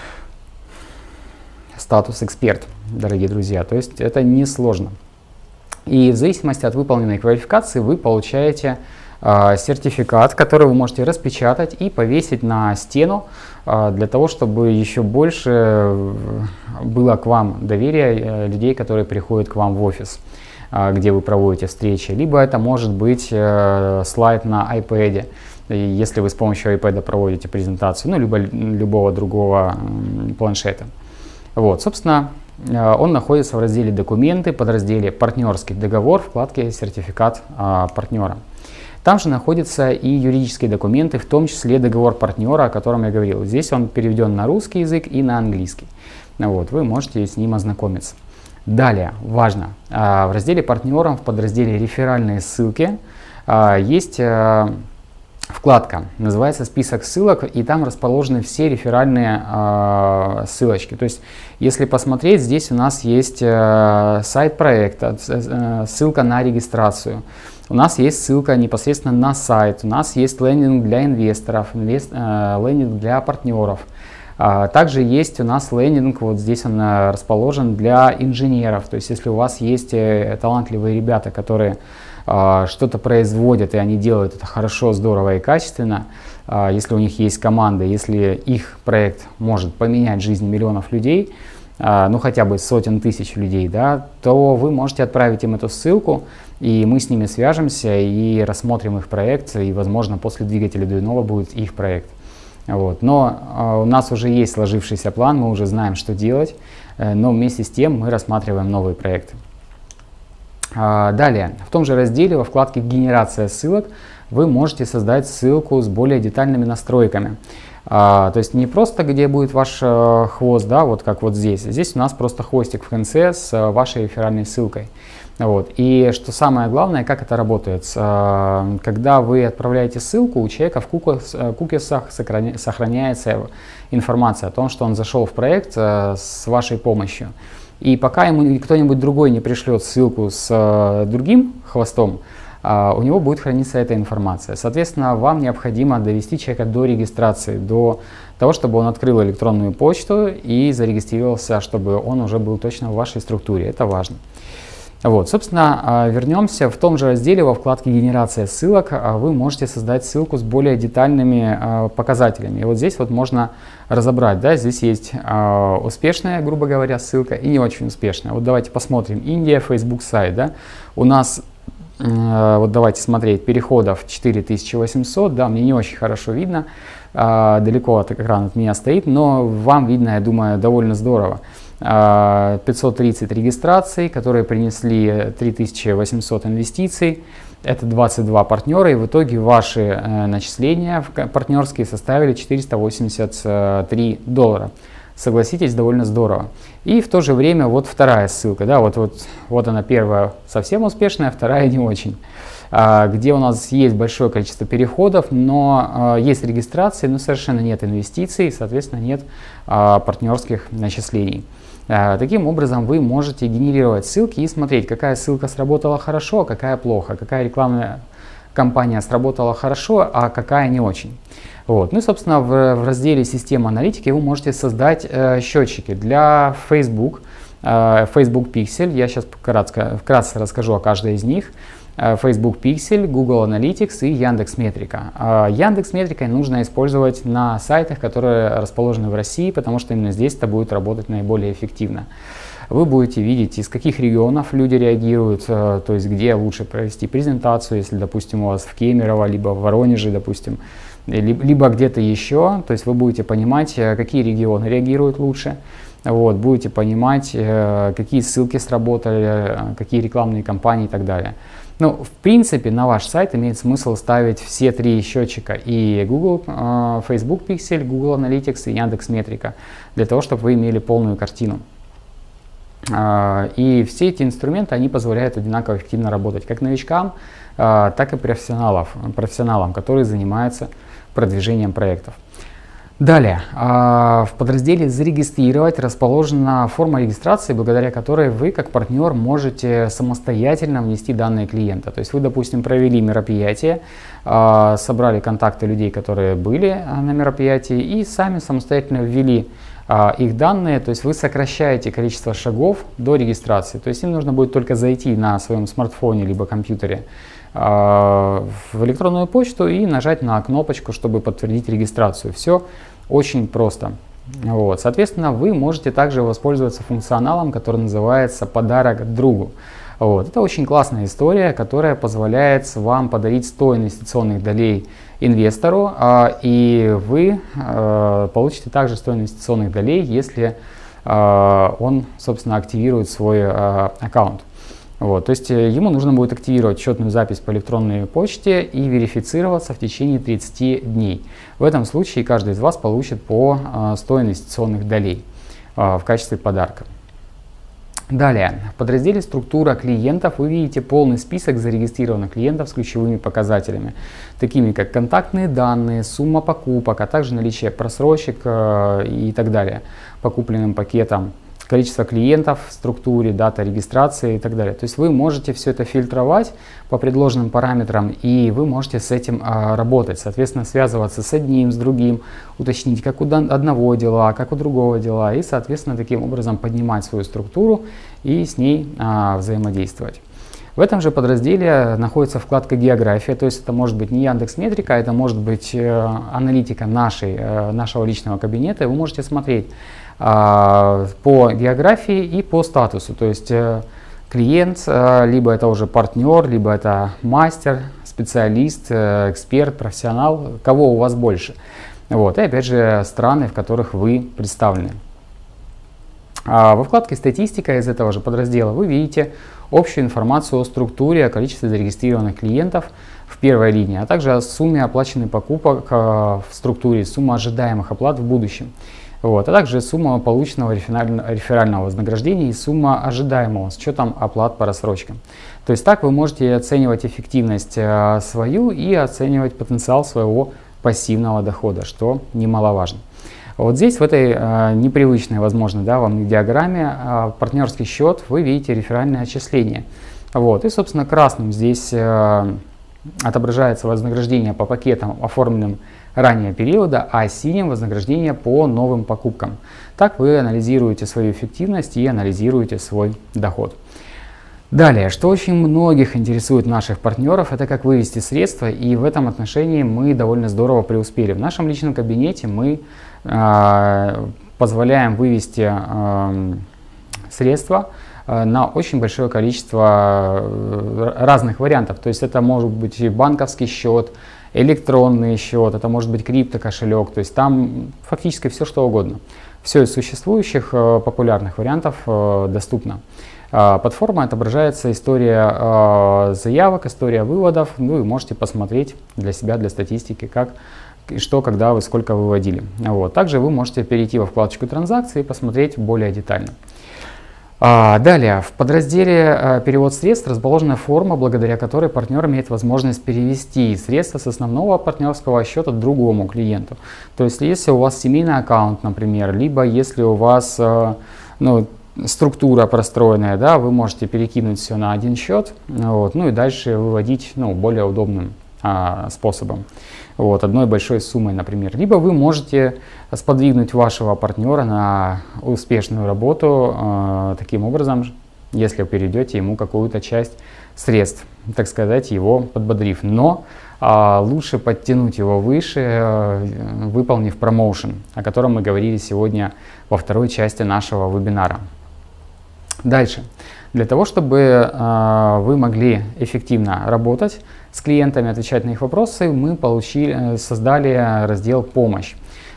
статус «Эксперт», дорогие друзья. То есть это несложно. И в зависимости от выполненной квалификации вы получаете сертификат, который вы можете распечатать и повесить на стену, для того, чтобы еще больше было к вам доверия людей, которые приходят к вам в офис, где вы проводите встречи. Либо это может быть слайд на iPad, если вы с помощью iPad проводите презентацию, ну, либо любого другого планшета. Вот, собственно, он находится в разделе «Документы», подразделе «Партнерский договор», вкладке «Сертификат партнера». Там же находятся и юридические документы, в том числе договор партнера, о котором я говорил. Здесь он переведен на русский язык и на английский. Вот, вы можете с ним ознакомиться. Далее, важно, в разделе «Партнерам», в подразделе «Реферальные ссылки» есть вкладка, называется «Список ссылок», и там расположены все реферальные ссылочки. То есть, если посмотреть, здесь у нас есть сайт проекта, ссылка на регистрацию. У нас есть ссылка непосредственно на сайт, у нас есть лендинг для инвесторов, лендинг для партнеров. Также есть у нас лендинг, вот здесь он расположен для инженеров. То есть, если у вас есть талантливые ребята, которые что-то производят, и они делают это хорошо, здорово и качественно, если у них есть команда, если их проект может поменять жизнь миллионов людей, ну хотя бы сотен тысяч людей, да, то вы можете отправить им эту ссылку, и мы с ними свяжемся и рассмотрим их проект, и, возможно, после двигателя Duinova будет их проект. Вот. Но у нас уже есть сложившийся план, мы уже знаем, что делать, но вместе с тем мы рассматриваем новые проекты. Далее, в том же разделе во вкладке «Генерация ссылок» вы можете создать ссылку с более детальными настройками. То есть не просто где будет ваш хвост, да, вот как вот здесь. Здесь у нас просто хвостик в конце с вашей реферальной ссылкой. Вот. И что самое главное, как это работает. Когда вы отправляете ссылку, у человека в кукисах сохраняется информация о том, что он зашел в проект с вашей помощью. И пока ему кто-нибудь другой не пришлет ссылку с другим хвостом, у него будет храниться эта информация. Соответственно, вам необходимо довести человека до регистрации, до того, чтобы он открыл электронную почту и зарегистрировался, чтобы он уже был точно в вашей структуре. Это важно. Вот, собственно, вернемся. В том же разделе во вкладке «Генерация ссылок» вы можете создать ссылку с более детальными показателями. И вот здесь вот можно разобрать, да, здесь есть успешная, грубо говоря, ссылка и не очень успешная. Вот давайте посмотрим. Индия, Facebook сайт, да, у нас, вот давайте смотреть, переходов 4800, да, мне не очень хорошо видно, далеко от экрана от меня стоит, но вам видно, я думаю, довольно здорово. 530 регистраций, которые принесли 3800 инвестиций, это 22 партнера, и в итоге ваши начисления партнерские составили $483. Согласитесь, довольно здорово. И в то же время вот вторая ссылка, да, вот она первая совсем успешная, вторая не очень, где у нас есть большое количество переходов, но есть регистрации, но совершенно нет инвестиций, соответственно нет партнерских начислений. Таким образом вы можете генерировать ссылки и смотреть, какая ссылка сработала хорошо, а какая плохо, какая рекламная кампания сработала хорошо, а какая не очень. Вот. Ну и, собственно, в разделе «Система аналитики» вы можете создать счетчики для Facebook, Facebook Pixel. Я сейчас вкратце расскажу о каждой из них. Facebook Pixel, Google Analytics и Яндекс.Метрика. Яндекс.Метрикой нужно использовать на сайтах, которые расположены в России, потому что именно здесь это будет работать наиболее эффективно. Вы будете видеть, из каких регионов люди реагируют, то есть где лучше провести презентацию, если, допустим, у вас в Кемерово, либо в Воронеже, допустим, либо где-то еще. То есть вы будете понимать, какие регионы реагируют лучше. Вот, будете понимать, какие ссылки сработали, какие рекламные кампании и так далее. Ну, в принципе, на ваш сайт имеет смысл ставить все три счетчика: и Google, Facebook Pixel, Google Analytics и Яндекс.Метрика, для того, чтобы вы имели полную картину. И все эти инструменты, они позволяют одинаково эффективно работать как новичкам, так и профессионалам, которые занимаются продвижением проектов. Далее, в подразделе «Зарегистрировать» расположена форма регистрации, благодаря которой вы, как партнер, можете самостоятельно внести данные клиента. То есть вы, допустим, провели мероприятие, собрали контакты людей, которые были на мероприятии, и сами самостоятельно ввели их данные. То есть вы сокращаете количество шагов до регистрации. То есть им нужно будет только зайти на своем смартфоне либо компьютере в электронную почту и нажать на кнопочку, чтобы подтвердить регистрацию. Все очень просто. Вот. Соответственно, вы можете также воспользоваться функционалом, который называется «Подарок другу». Вот. Это очень классная история, которая позволяет вам подарить 100 инвестиционных долей инвестору, и вы получите также 100 инвестиционных долей, если он, собственно, активирует свой аккаунт. Вот, то есть ему нужно будет активировать счетную запись по электронной почте и верифицироваться в течение 30 дней. В этом случае каждый из вас получит по 100 инвестиционных долей в качестве подарка. Далее, в подразделе «Структура клиентов» вы видите полный список зарегистрированных клиентов с ключевыми показателями, такими как контактные данные, сумма покупок, а также наличие просрочек и так далее по купленным пакетам, количество клиентов в структуре, дата регистрации и так далее. То есть вы можете все это фильтровать по предложенным параметрам, и вы можете с этим работать. Соответственно, связываться с одним, с другим, уточнить, как у одного дела, как у другого дела, и, соответственно, таким образом поднимать свою структуру и с ней взаимодействовать. В этом же подразделе находится вкладка «География», то есть это может быть не Яндекс.Метрика, это может быть аналитика нашего личного кабинета, и вы можете смотреть по географии и по статусу, то есть клиент, либо это уже партнер, либо это мастер, специалист, эксперт, профессионал, кого у вас больше. Вот. И опять же страны, в которых вы представлены. Во вкладке «Статистика» из этого же подраздела вы видите общую информацию о структуре, о количестве зарегистрированных клиентов в первой линии, а также о сумме оплаченных покупок в структуре, сумма ожидаемых оплат в будущем. Вот, а также сумма полученного реферального вознаграждения и сумма ожидаемого с учетом оплат по рассрочкам. То есть так вы можете оценивать эффективность свою и оценивать потенциал своего пассивного дохода, что немаловажно. Вот здесь, в этой непривычной, возможно, да, вам диаграмме, партнерский счет, вы видите реферальное отчисление. Вот, и, собственно, красным здесь отображается вознаграждение по пакетам, оформленным ранее периода, а синим вознаграждение по новым покупкам. Так вы анализируете свою эффективность и анализируете свой доход. Далее, что очень многих интересует наших партнеров, это как вывести средства, и в этом отношении мы довольно здорово преуспели. В нашем личном кабинете мы позволяем вывести средства на очень большое количество разных вариантов. То есть это может быть и банковский счет, электронный счет, это может быть криптокошелек, то есть там фактически все что угодно. Все из существующих популярных вариантов доступно. Под формой отображается история заявок, история выводов. Ну и можете посмотреть для себя, для статистики, как, что, когда вы, сколько выводили. Вот. Также вы можете перейти во вкладочку «Транзакции» и посмотреть более детально. Далее, в подразделе «Перевод средств» расположена форма, благодаря которой партнер имеет возможность перевести средства с основного партнерского счета другому клиенту. То есть, если у вас семейный аккаунт, например, либо если у вас структура простроенная, да, вы можете перекинуть все на один счет, вот, ну и дальше выводить более удобным способом. Вот, одной большой суммой, например. Либо вы можете сподвигнуть вашего партнера на успешную работу таким образом, если перейдете ему какую-то часть средств, так сказать, его подбодрив. Но лучше подтянуть его выше, выполнив промоушен, о котором мы говорили сегодня во второй части нашего вебинара. Дальше. Для того, чтобы вы могли эффективно работать с клиентами, отвечать на их вопросы, мы создали раздел «Помощь».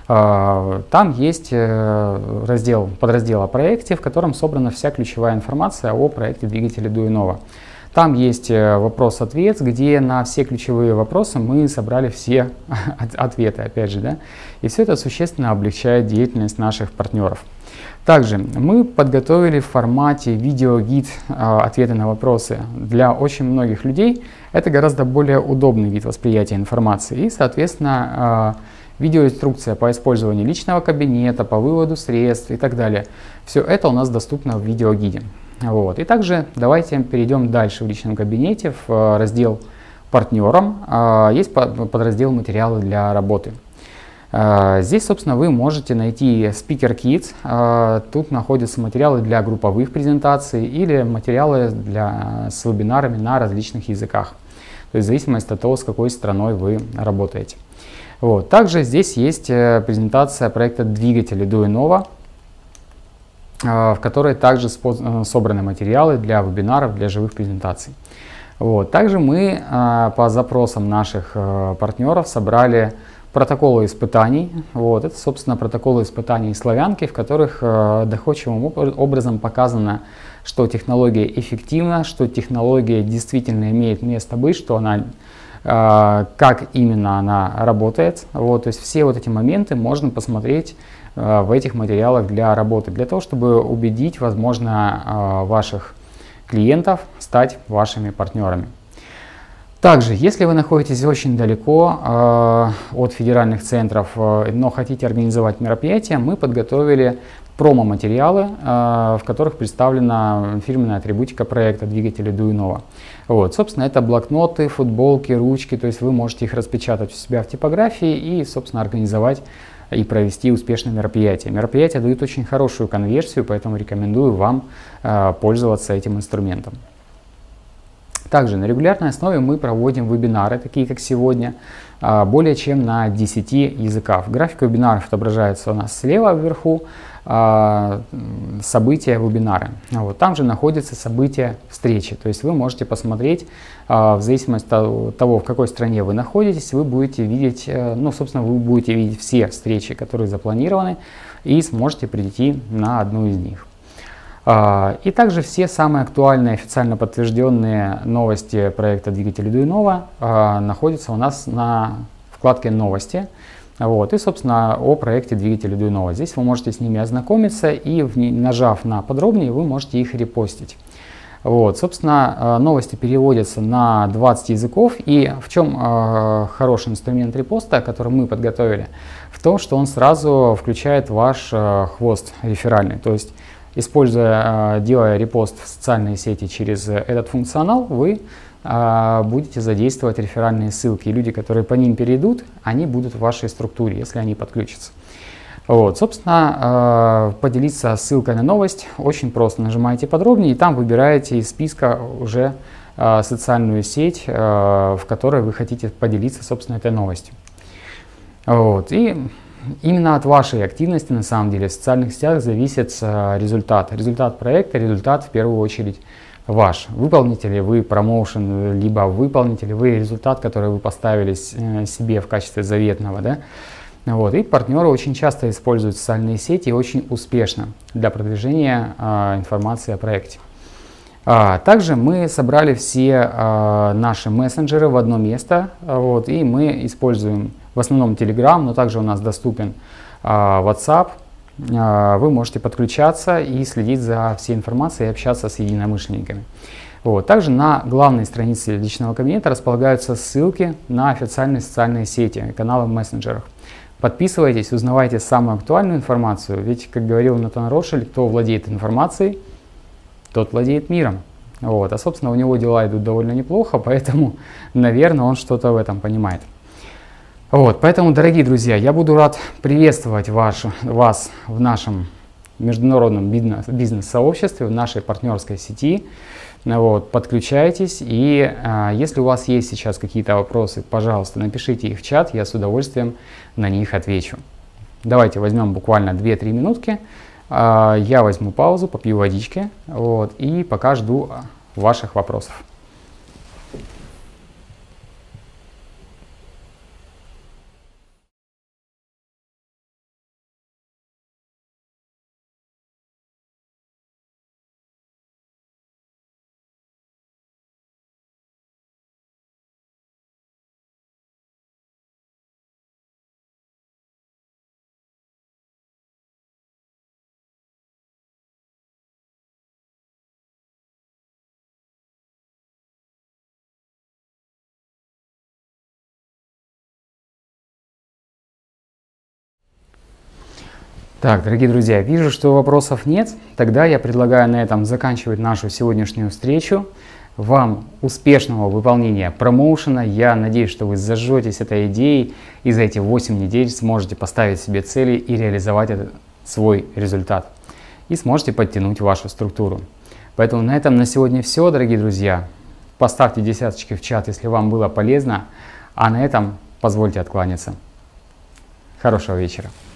Там есть подраздел о проекте, в котором собрана вся ключевая информация о проекте двигателя Дуинова. Там есть вопрос-ответ, где на все ключевые вопросы мы собрали все ответы, опять же, да? И все это существенно облегчает деятельность наших партнеров. Также мы подготовили в формате видеогид ответы на вопросы. Для очень многих людей это гораздо более удобный вид восприятия информации. И, соответственно, видеоинструкция по использованию личного кабинета, по выводу средств и так далее. Все это у нас доступно в видеогиде. Вот. И также давайте перейдем дальше в личном кабинете в раздел «Партнерам». Есть подраздел «Материалы для работы». Здесь, собственно, вы можете найти Speaker Kit. Тут находятся материалы для групповых презентаций или материалы с вебинарами на различных языках. то есть в зависимости от того, с какой страной вы работаете. Вот. Также здесь есть презентация проекта двигателя Duinova, в которой также собраны материалы для вебинаров, для живых презентаций. Вот. Также мы по запросам наших партнеров собрали протоколы испытаний. Вот. Это, собственно, протоколы испытаний славянки, в которых доходчивым образом показано, что технология эффективна, что технология действительно имеет место быть, что она, как именно она работает. Вот. То есть все вот эти моменты можно посмотреть в этих материалах для работы, для того, чтобы убедить, возможно, ваших клиентов стать вашими партнерами. Также, если вы находитесь очень далеко от федеральных центров, но хотите организовать мероприятие, мы подготовили промо-материалы, в которых представлена фирменная атрибутика проекта двигателя Duinova. Вот, собственно, это блокноты, футболки, ручки, то есть вы можете их распечатать у себя в типографии и, собственно, организовать и провести успешное мероприятие. Мероприятия дают очень хорошую конверсию, поэтому рекомендую вам пользоваться этим инструментом. Также на регулярной основе мы проводим вебинары, такие как сегодня, более чем на 10 языках. График вебинаров отображается у нас слева вверху, события вебинары. Вот. Там же находятся события встречи, то есть вы можете посмотреть, в зависимости от того, в какой стране вы находитесь, вы будете видеть, собственно, вы будете видеть все встречи, которые запланированы, и сможете прийти на одну из них. И также все самые актуальные, официально подтвержденные новости проекта двигателя Duinova находятся у нас на вкладке «Новости». Вот, и, собственно, о проекте двигателя Duinova. Здесь вы можете с ними ознакомиться и, нажав на «Подробнее», вы можете их репостить. Вот, собственно, новости переводятся на 20 языков. И в чем хороший инструмент репоста, который мы подготовили? В том, что он сразу включает ваш хвост реферальный. То есть, делая репост в социальные сети через этот функционал, вы будете задействовать реферальные ссылки. И люди, которые по ним перейдут, они будут в вашей структуре, если они подключатся. Вот, собственно, поделиться ссылкой на новость очень просто. Нажимаете «Подробнее», и там выбираете из списка уже социальную сеть, в которой вы хотите поделиться, собственно, этой новостью. Вот, и именно от вашей активности, на самом деле, в социальных сетях зависит результат. Результат проекта, результат в первую очередь ваш. Выполните ли вы промоушен, либо выполните ли вы результат, который вы поставили себе в качестве заветного. Да? Вот. И партнеры очень часто используют социальные сети очень успешно для продвижения информации о проекте. Также мы собрали все наши мессенджеры в одно место, вот, и мы используем в основном Telegram, но также у нас доступен WhatsApp. Вы можете подключаться и следить за всей информацией и общаться с единомышленниками. Вот. Также на главной странице личного кабинета располагаются ссылки на официальные социальные сети, каналы в мессенджерах. Подписывайтесь, узнавайте самую актуальную информацию, ведь, как говорил Натан Рошель, кто владеет информацией, тот владеет миром. Вот. А, собственно, у него дела идут довольно неплохо, поэтому, наверное, он что-то в этом понимает. Вот. Поэтому, дорогие друзья, я буду рад приветствовать вас в нашем международном бизнес-сообществе, в нашей партнерской сети. Вот. Подключайтесь, и если у вас есть сейчас какие-то вопросы, пожалуйста, напишите их в чат, я с удовольствием на них отвечу. Давайте возьмем буквально 2-3 минутки. Я возьму паузу, попью водички, вот, и пока жду ваших вопросов. Так, дорогие друзья, вижу, что вопросов нет. Тогда я предлагаю на этом заканчивать нашу сегодняшнюю встречу. Вам успешного выполнения промоушена. Я надеюсь, что вы зажжетесь этой идеей и за эти 8 недель сможете поставить себе цели и реализовать этот свой результат. И сможете подтянуть вашу структуру. Поэтому на этом на сегодня все, дорогие друзья. Поставьте десяточки в чат, если вам было полезно. А на этом позвольте откланяться. Хорошего вечера.